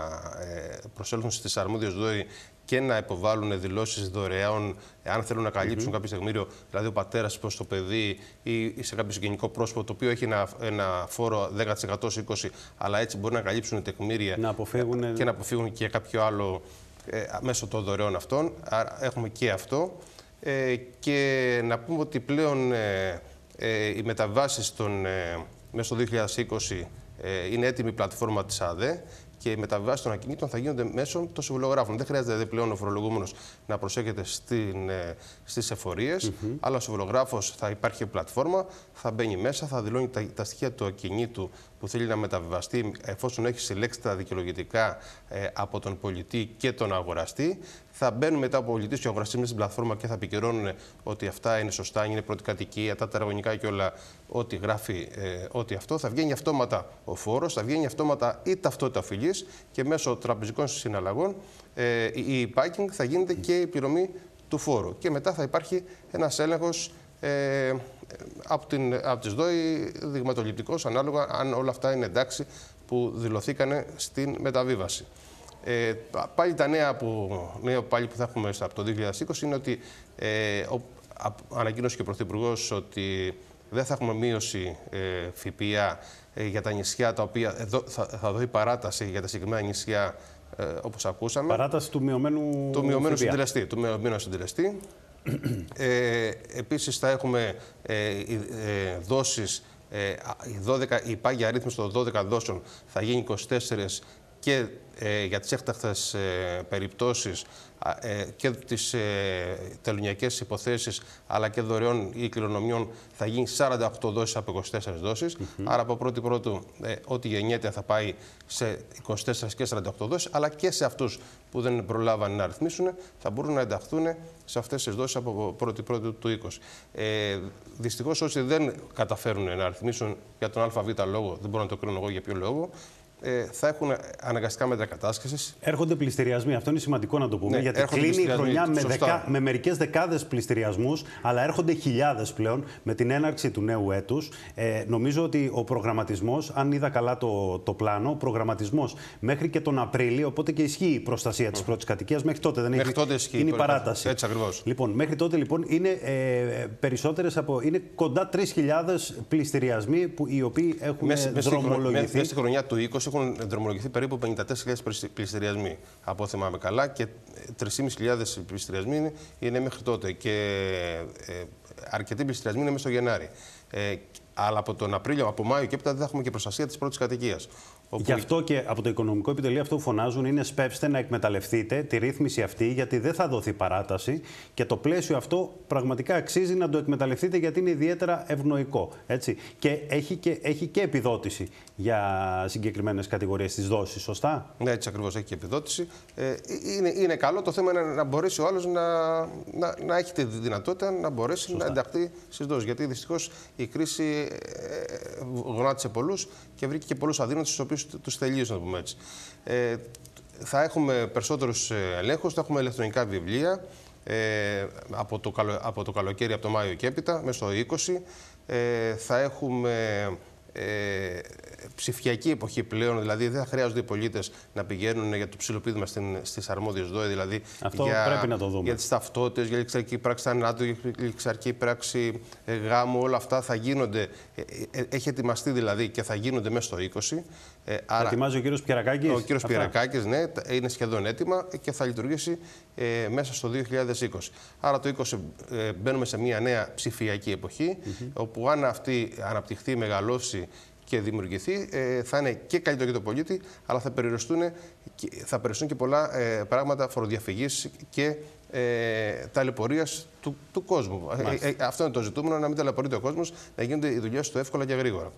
ε, προσέλθουν στις αρμόδιες ΔΟΗ και να υποβάλουν δηλώσεις δωρεάν, αν θέλουν να καλύψουν mm-hmm. κάποιο τεκμήριο, δηλαδή ο πατέρας προς το παιδί ή σε κάποιο συγγενικό πρόσωπο, το οποίο έχει ένα, ένα φόρο δέκα τοις εκατό είκοσι τοις εκατό, αλλά έτσι μπορεί να καλύψουν τεκμήρια να αποφύγουν... και να αποφύγουν και κάποιο άλλο ε, μέσω των δωρεών αυτών. Άρα έχουμε και αυτό. Ε, και να πούμε ότι πλέον ε, ε, οι μεταβάσεις των, ε, μέσα στο δύο χιλιάδες είκοσι ε, είναι έτοιμη η πλατφόρμα της ΑΔΕ. Και οι μεταβάσεις των ακινήτων θα γίνονται μέσω των συμβολογράφων. Δεν χρειάζεται δηλαδή πλέον ο φορολογούμενος να προσέχεται στην, ε, στις εφορίες, mm-hmm. αλλά ο συμβολογράφος θα υπάρχει πλατφόρμα, θα μπαίνει μέσα, θα δηλώνει τα, τα στοιχεία του ακινήτου που θέλει να μεταβιβαστεί, εφόσον έχει συλλέξει τα δικαιολογητικά ε, από τον πολιτή και τον αγοραστή. Θα μπαίνουν μετά ο πολιτής και ο αγοραστής μέσα στην πλατφόρμα και θα επικυρώνουν ότι αυτά είναι σωστά, είναι πρώτη κατοικία, τα τετραγωνικά και όλα, ό,τι γράφει, ε, ό,τι αυτό. Θα βγαίνει αυτόματα ο φόρος, θα βγαίνει αυτόματα η ταυτότητα οφειλής και μέσω τραπεζικών συναλλαγών ε, η parking θα γίνεται και η πληρωμή του φόρου. Και μετά θα υπάρχει ένας έλεγχος ε, από, την, από τις ΔΟΗ δειγματοληπτικός, ανάλογα αν όλα αυτά είναι εντάξει που δηλωθήκανε στην μεταβίβαση. Ε, πάλι τα νέα που, νέα πάλι που θα έχουμε από το δύο χιλιάδες είκοσι είναι ότι ε, ο, α, ανακοίνωσε και ο Πρωθυπουργός ότι δεν θα έχουμε μείωση ε, ΦΠΑ ε, για τα νησιά, τα οποία εδώ, θα, θα δώσει παράταση για τα συγκεκριμένα νησιά, ε, όπως ακούσαμε. Παράταση του μειωμένου, του μειωμένου συντελεστή. Του μειωμένου συντελεστή. ε, επίσης θα έχουμε ε, ε, δόσεις, ε, η, δώδεκα, η πάγια αρρύθμιση των δώδεκα δόσεων θα γίνει είκοσι τέσσερις και ε, για τις έκτακτες ε, περιπτώσεις ε, και τις ε, τελωνιακές υποθέσεις αλλά και δωρεών ή κληρονομιών θα γίνει σαράντα οκτώ δόσεις από είκοσι τέσσερις δόσεις. Mm-hmm. Άρα από πρώτη πρώτου ε, ό,τι γεννιέται θα πάει σε είκοσι τέσσερις και σαράντα οκτώ δόσεις, αλλά και σε αυτούς που δεν προλάβαν να αριθμίσουν θα μπορούν να ενταχθούν σε αυτές τις δόσεις από πρώτη πρώτου του είκοσι. Ε, δυστυχώς όσοι δεν καταφέρουν να αριθμίσουν για τον ΑΒ λόγο, δεν μπορώ να το κρίνω εγώ για ποιο λόγο, ε, θα έχουν αναγκαστικά μέτρα κατάσχεσης. Έρχονται πληστηριασμοί. Αυτό είναι σημαντικό να το πούμε. Ναι, γιατί κλείνει η χρονιά με, δεκα... με μερικές δεκάδες πληστηριασμούς, αλλά έρχονται χιλιάδες πλέον με την έναρξη του νέου έτους. Ε, νομίζω ότι ο προγραμματισμός, αν είδα καλά το, το πλάνο, ο προγραμματισμός μέχρι και τον Απρίλιο, οπότε και ισχύει η προστασία της πρώτης κατοικίας. Μέχρι τότε δεν μέχρι έχει. Τότε ισχύει, είναι η παράταση. Έτσι ακριβώς. Λοιπόν, μέχρι τότε λοιπόν είναι ε, περισσότερες από. Είναι κοντά τρεις χιλιάδες πληστηριασμοί που, οι οποίοι έχουν μέσα, δρομολογηθεί. Μέσα στη χρονιά του είκοσι έχουν δρομολογηθεί περίπου πενήντα τέσσερις χιλιάδες πληστηριασμοί, από ό,τι θυμάμαι καλά, και τρεις χιλιάδες πεντακόσιοι πληστηριασμοί είναι, είναι μέχρι τότε. Και ε, αρκετοί πληστηριασμοί είναι μέσα στο Γενάρη. Ε, αλλά από τον Απρίλιο, από Μάιο και έπειτα δεν θα έχουμε και προστασία της πρώτης κατοικίας. Όπου... Γι' αυτό και από το Οικονομικό Επιτελείο αυτό που φωνάζουν είναι σπεύστε να εκμεταλλευτείτε τη ρύθμιση αυτή, γιατί δεν θα δοθεί παράταση και το πλαίσιο αυτό πραγματικά αξίζει να το εκμεταλλευτείτε, γιατί είναι ιδιαίτερα ευνοϊκό. Έτσι. Και έχει και, έχει και επιδότηση για συγκεκριμένες κατηγορίες της δόσης, σωστά? Ναι, έτσι ακριβώς, έχει και επιδότηση. Ε, είναι, είναι καλό, το θέμα είναι να μπορέσει ο άλλος να, να, να έχει τη δυνατότητα να μπορέσει σωστά. να ενταχθεί στις δόσεις. Γιατί δυστυχώς η κρίση ε, γονάτισε πολλούς και βρήκε και πολλούς αδύνατους, στους οποίους τους τελείωσε, να το πούμε έτσι. Ε, θα έχουμε περισσότερους ελέγχους, θα έχουμε ηλεκτρονικά βιβλία ε, από, το καλο, από το καλοκαίρι, από το Μάιο και έπειτα, μέσα στο είκοσι. Ε, θα έχουμε ε, ψηφιακή εποχή πλέον, δηλαδή δεν θα χρειάζονται οι πολίτες να πηγαίνουν για το ψιλοπίδημα στις αρμόδιες ΔΟΕ, δηλαδή αυτό για, πρέπει να το δούμε. για τις ταυτότητες, για ληξαρική πράξη θανάτου, για ληξαρική πράξη ε, γάμου, όλα αυτά θα γίνονται, ε, ε, έχει ετοιμαστεί δηλαδή και θα γίνονται μέσα στο είκοσι. Ε, άρα, ετοιμάζει ο κύριος Πιερακάκης. Ο κύριος Πιερακάκης, ναι, είναι σχεδόν έτοιμα και θα λειτουργήσει ε, μέσα στο δύο χιλιάδες είκοσι. Άρα το είκοσι ε, μπαίνουμε σε μια νέα ψηφιακή εποχή, mm-hmm. όπου αν αυτή αναπτυχθεί, μεγαλώσει και δημιουργηθεί, ε, θα είναι και καλύτερο για τον πολίτη, αλλά θα περιοριστούν, θα περιοριστούν και πολλά ε, πράγματα φοροδιαφυγής και ε, ταλαιπωρίας του, του κόσμου. Ε, ε, αυτό είναι το ζητούμενο, να μην ταλαιπωρείται ο κόσμος, να γίνονται οι δουλειές του εύκολα και γρήγορα.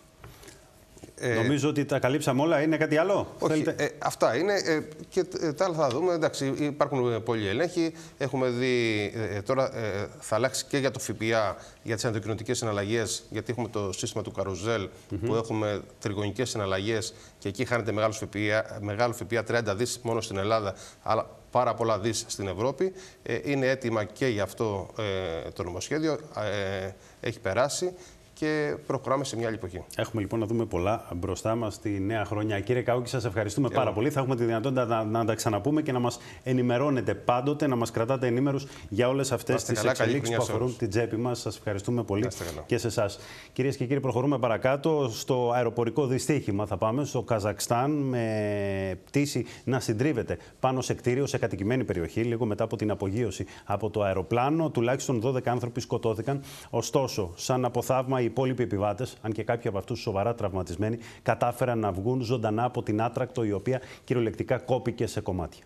Νομίζω ε, ότι τα καλύψαμε όλα. Είναι κάτι άλλο? Όχι, ε, αυτά είναι ε, και ε, τα άλλα θα δούμε. Εντάξει, υπάρχουν πολλοί ελέγχοι. Έχουμε δει, ε, τώρα ε, θα αλλάξει και για το ΦΠΑ, για τις ενδοκοινοτικές συναλλαγές, γιατί έχουμε το σύστημα του καρουζέλ, mm-hmm. που έχουμε τριγωνικές συναλλαγές και εκεί χάνεται μεγάλο ΦΠΑ, μεγάλο ΦΠΑ τριάντα δις μόνο στην Ελλάδα, αλλά πάρα πολλά δις στην Ευρώπη. Ε, είναι έτοιμα και γι' αυτό ε, το νομοσχέδιο. Ε, έχει περάσει. Και προχωράμε σε μια άλλη εποχή. Έχουμε λοιπόν να δούμε πολλά μπροστά μας στη νέα χρονιά. Κύριε Καούκη, σας ευχαριστούμε πάρα πολύ. Θα έχουμε τη δυνατότητα να, να τα ξαναπούμε και να μας ενημερώνετε πάντοτε, να μας κρατάτε ενήμερους για όλες αυτές τις εξελίξεις που αφορούν την τσέπη μας. Σας ευχαριστούμε πολύ και σε εσάς. Κυρίες και κύριοι, προχωρούμε παρακάτω. Στο αεροπορικό δυστύχημα θα πάμε στο Καζακστάν, με πτήση να συντρίβεται πάνω σε κτίριο σε κατοικημένη περιοχή, λίγο μετά από την απογείωση από το αεροπλάνο. Τουλάχιστον δώδεκα άνθρωποι σκοτώθηκαν. Ωστόσο, σαν από θαύμα, οι υπόλοιποι επιβάτες, αν και κάποιοι από αυτούς σοβαρά τραυματισμένοι, κατάφεραν να βγουν ζωντανά από την άτρακτο, η οποία κυριολεκτικά κόπηκε σε κομμάτια.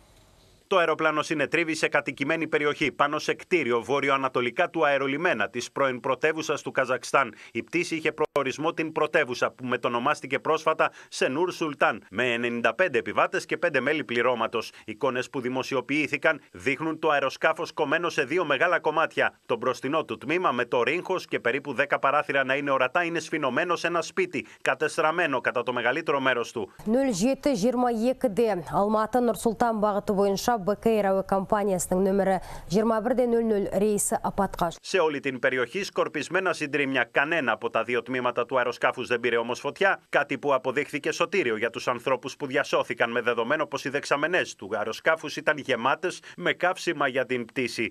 Το αεροπλάνο συνετρίβει σε κατοικημένη περιοχή πάνω σε κτίριο βορειοανατολικά του αερολιμένα της πρώην πρωτεύουσας του Καζακστάν. Η πτήση είχε προορισμό την πρωτεύουσα, που μετονομάστηκε πρόσφατα σε Νούρ Σουλτάν, με ενενήντα πέντε επιβάτες και πέντε μέλη πληρώματος. Εικόνες που δημοσιοποιήθηκαν δείχνουν το αεροσκάφος κομμένο σε δύο μεγάλα κομμάτια. Το μπροστινό του τμήμα, με το ρίγχος και περίπου δέκα παράθυρα να είναι ορατά, είναι σφινωμένο σε ένα σπίτι, κατεστραμμένο κατά το μεγαλύτερο μέρος του. Σε όλη την περιοχή σκορπισμένα συντρίμμια. Κανένα από τα δύο τμήματα του αεροσκάφους δεν πήρε όμως φωτιά, κάτι που αποδείχθηκε σωτήριο για τους ανθρώπους που διασώθηκαν, με δεδομένο πως οι δεξαμενές του αεροσκάφους ήταν γεμάτες με καύσιμα για την πτήση.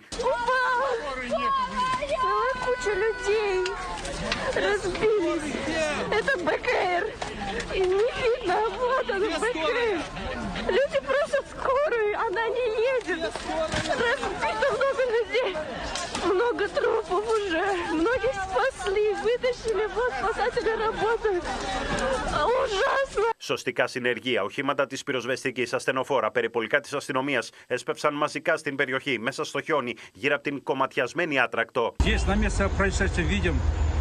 Люди просят скорую, она не едет. Разбито много людей. Много трупов уже. Многих спасли, вытащили. Вот спасатели работают. Ужасно. Σωστικά συνεργεία, οχήματα της πυροσβεστικής, ασθενοφόρα, περιπολικά της αστυνομίας έσπευσαν μαζικά στην περιοχή, μέσα στο χιόνι, γύρω από την κομματιασμένη άτρακτο. Здесь на месте происшествия видим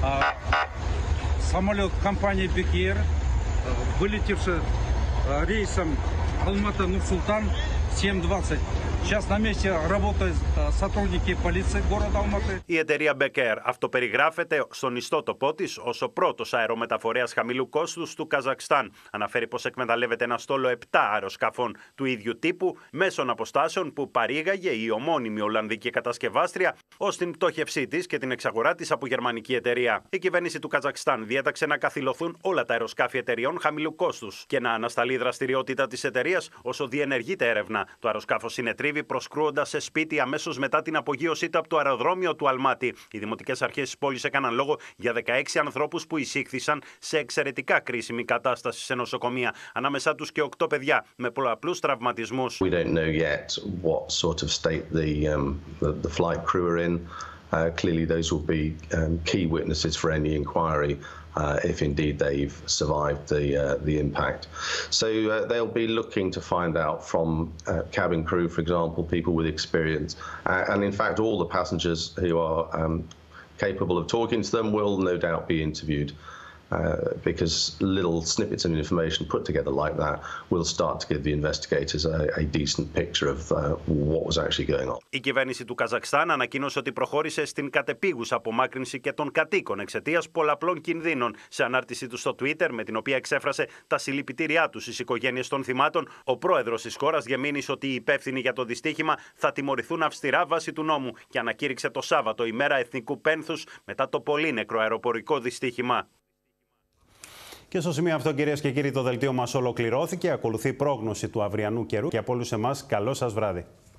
самолет компании Бек Эйр, вылетевший рейсом Алмата-Нур-Султан семь двадцать Сейчас на месте работают сотрудники полиции города Алматы. Η εταιρεία Beker αυτοπεριγράφεται στον ιστότοπό της ως ο πρώτος αερομεταφορέας χαμηλού κόστους του Καζακστάν. Αναφέρει πως εκμεταλλεύεται ένα στόλο επτά αεροσκαφών του ίδιου τύπου μέσων αποστάσεων που παρήγαγε η ομώνυμη Ολλανδική κατασκευάστρια ως την πτώχευσή της και την εξαγορά της από γερμανική εταιρεία. Η κυβέρνηση του Καζακστάν διέταξε να καθυλωθούν όλα τα αεροσκάφη εταιρεών χαμηλού κόστους και να ανασταλεί η δραστηριότητα της εταιρείας όσο διενεργείται έρευνα. Το αεροσκάφος συνετρίβει προσκρούοντας σε σπίτι αμέσως μετά την απογείωσή του από το αεροδρόμιο του Αλμάτι. Οι δημοτικές αρχές της πόλης έκαναν λόγο για δεκαέξι ανθρώπους που εισήχθησαν σε εξαιρετικά κρίσιμη κατάσταση σε νοσοκομεία. Ανάμεσά τους και οκτώ παιδιά με πολλαπλούς τραυματισμούς. We don't know yet what sort of state the, um, the, the flight crew are in. Uh, clearly those will be um, key witnesses for any inquiry. Uh, if indeed they've survived the uh, the impact. So uh, they'll be looking to find out from uh, cabin crew, for example, people with experience, uh, and in fact all the passengers who are um, capable of talking to them will no doubt be interviewed. Uh, because little snippets of information put together like that will start to give the investigators a, a decent picture of uh, what was actually going on. Η κυβέρνηση του Καζακστάν ανακοίνωσε ότι προχώρησε στην κατεπίγουσα απομάκρυνση και των κατοίκων εξαιτίας πολλαπλών κινδύνων. Σε ανάρτησή του στο Twitter, με την οποία εξέφρασε τα συλληπιτήριά του στις οικογένειες των θυμάτων, ο πρόεδρος της χώρας διαμήνυσε ότι οι υπεύθυνοι για το δυστύχημα θα τιμωρηθούν αυστηρά βάσει του νόμου και ανακήρυξε το Σάββατο ημέρα εθνικού πένθους μετά το πολύ νεκρό αεροπορικό δυστύχημα. Και στο σημείο αυτό, κυρίες και κύριοι, το δελτίο μας ολοκληρώθηκε. Ακολουθεί πρόγνωση του αυριανού καιρού και από όλους εμάς καλό σας βράδυ.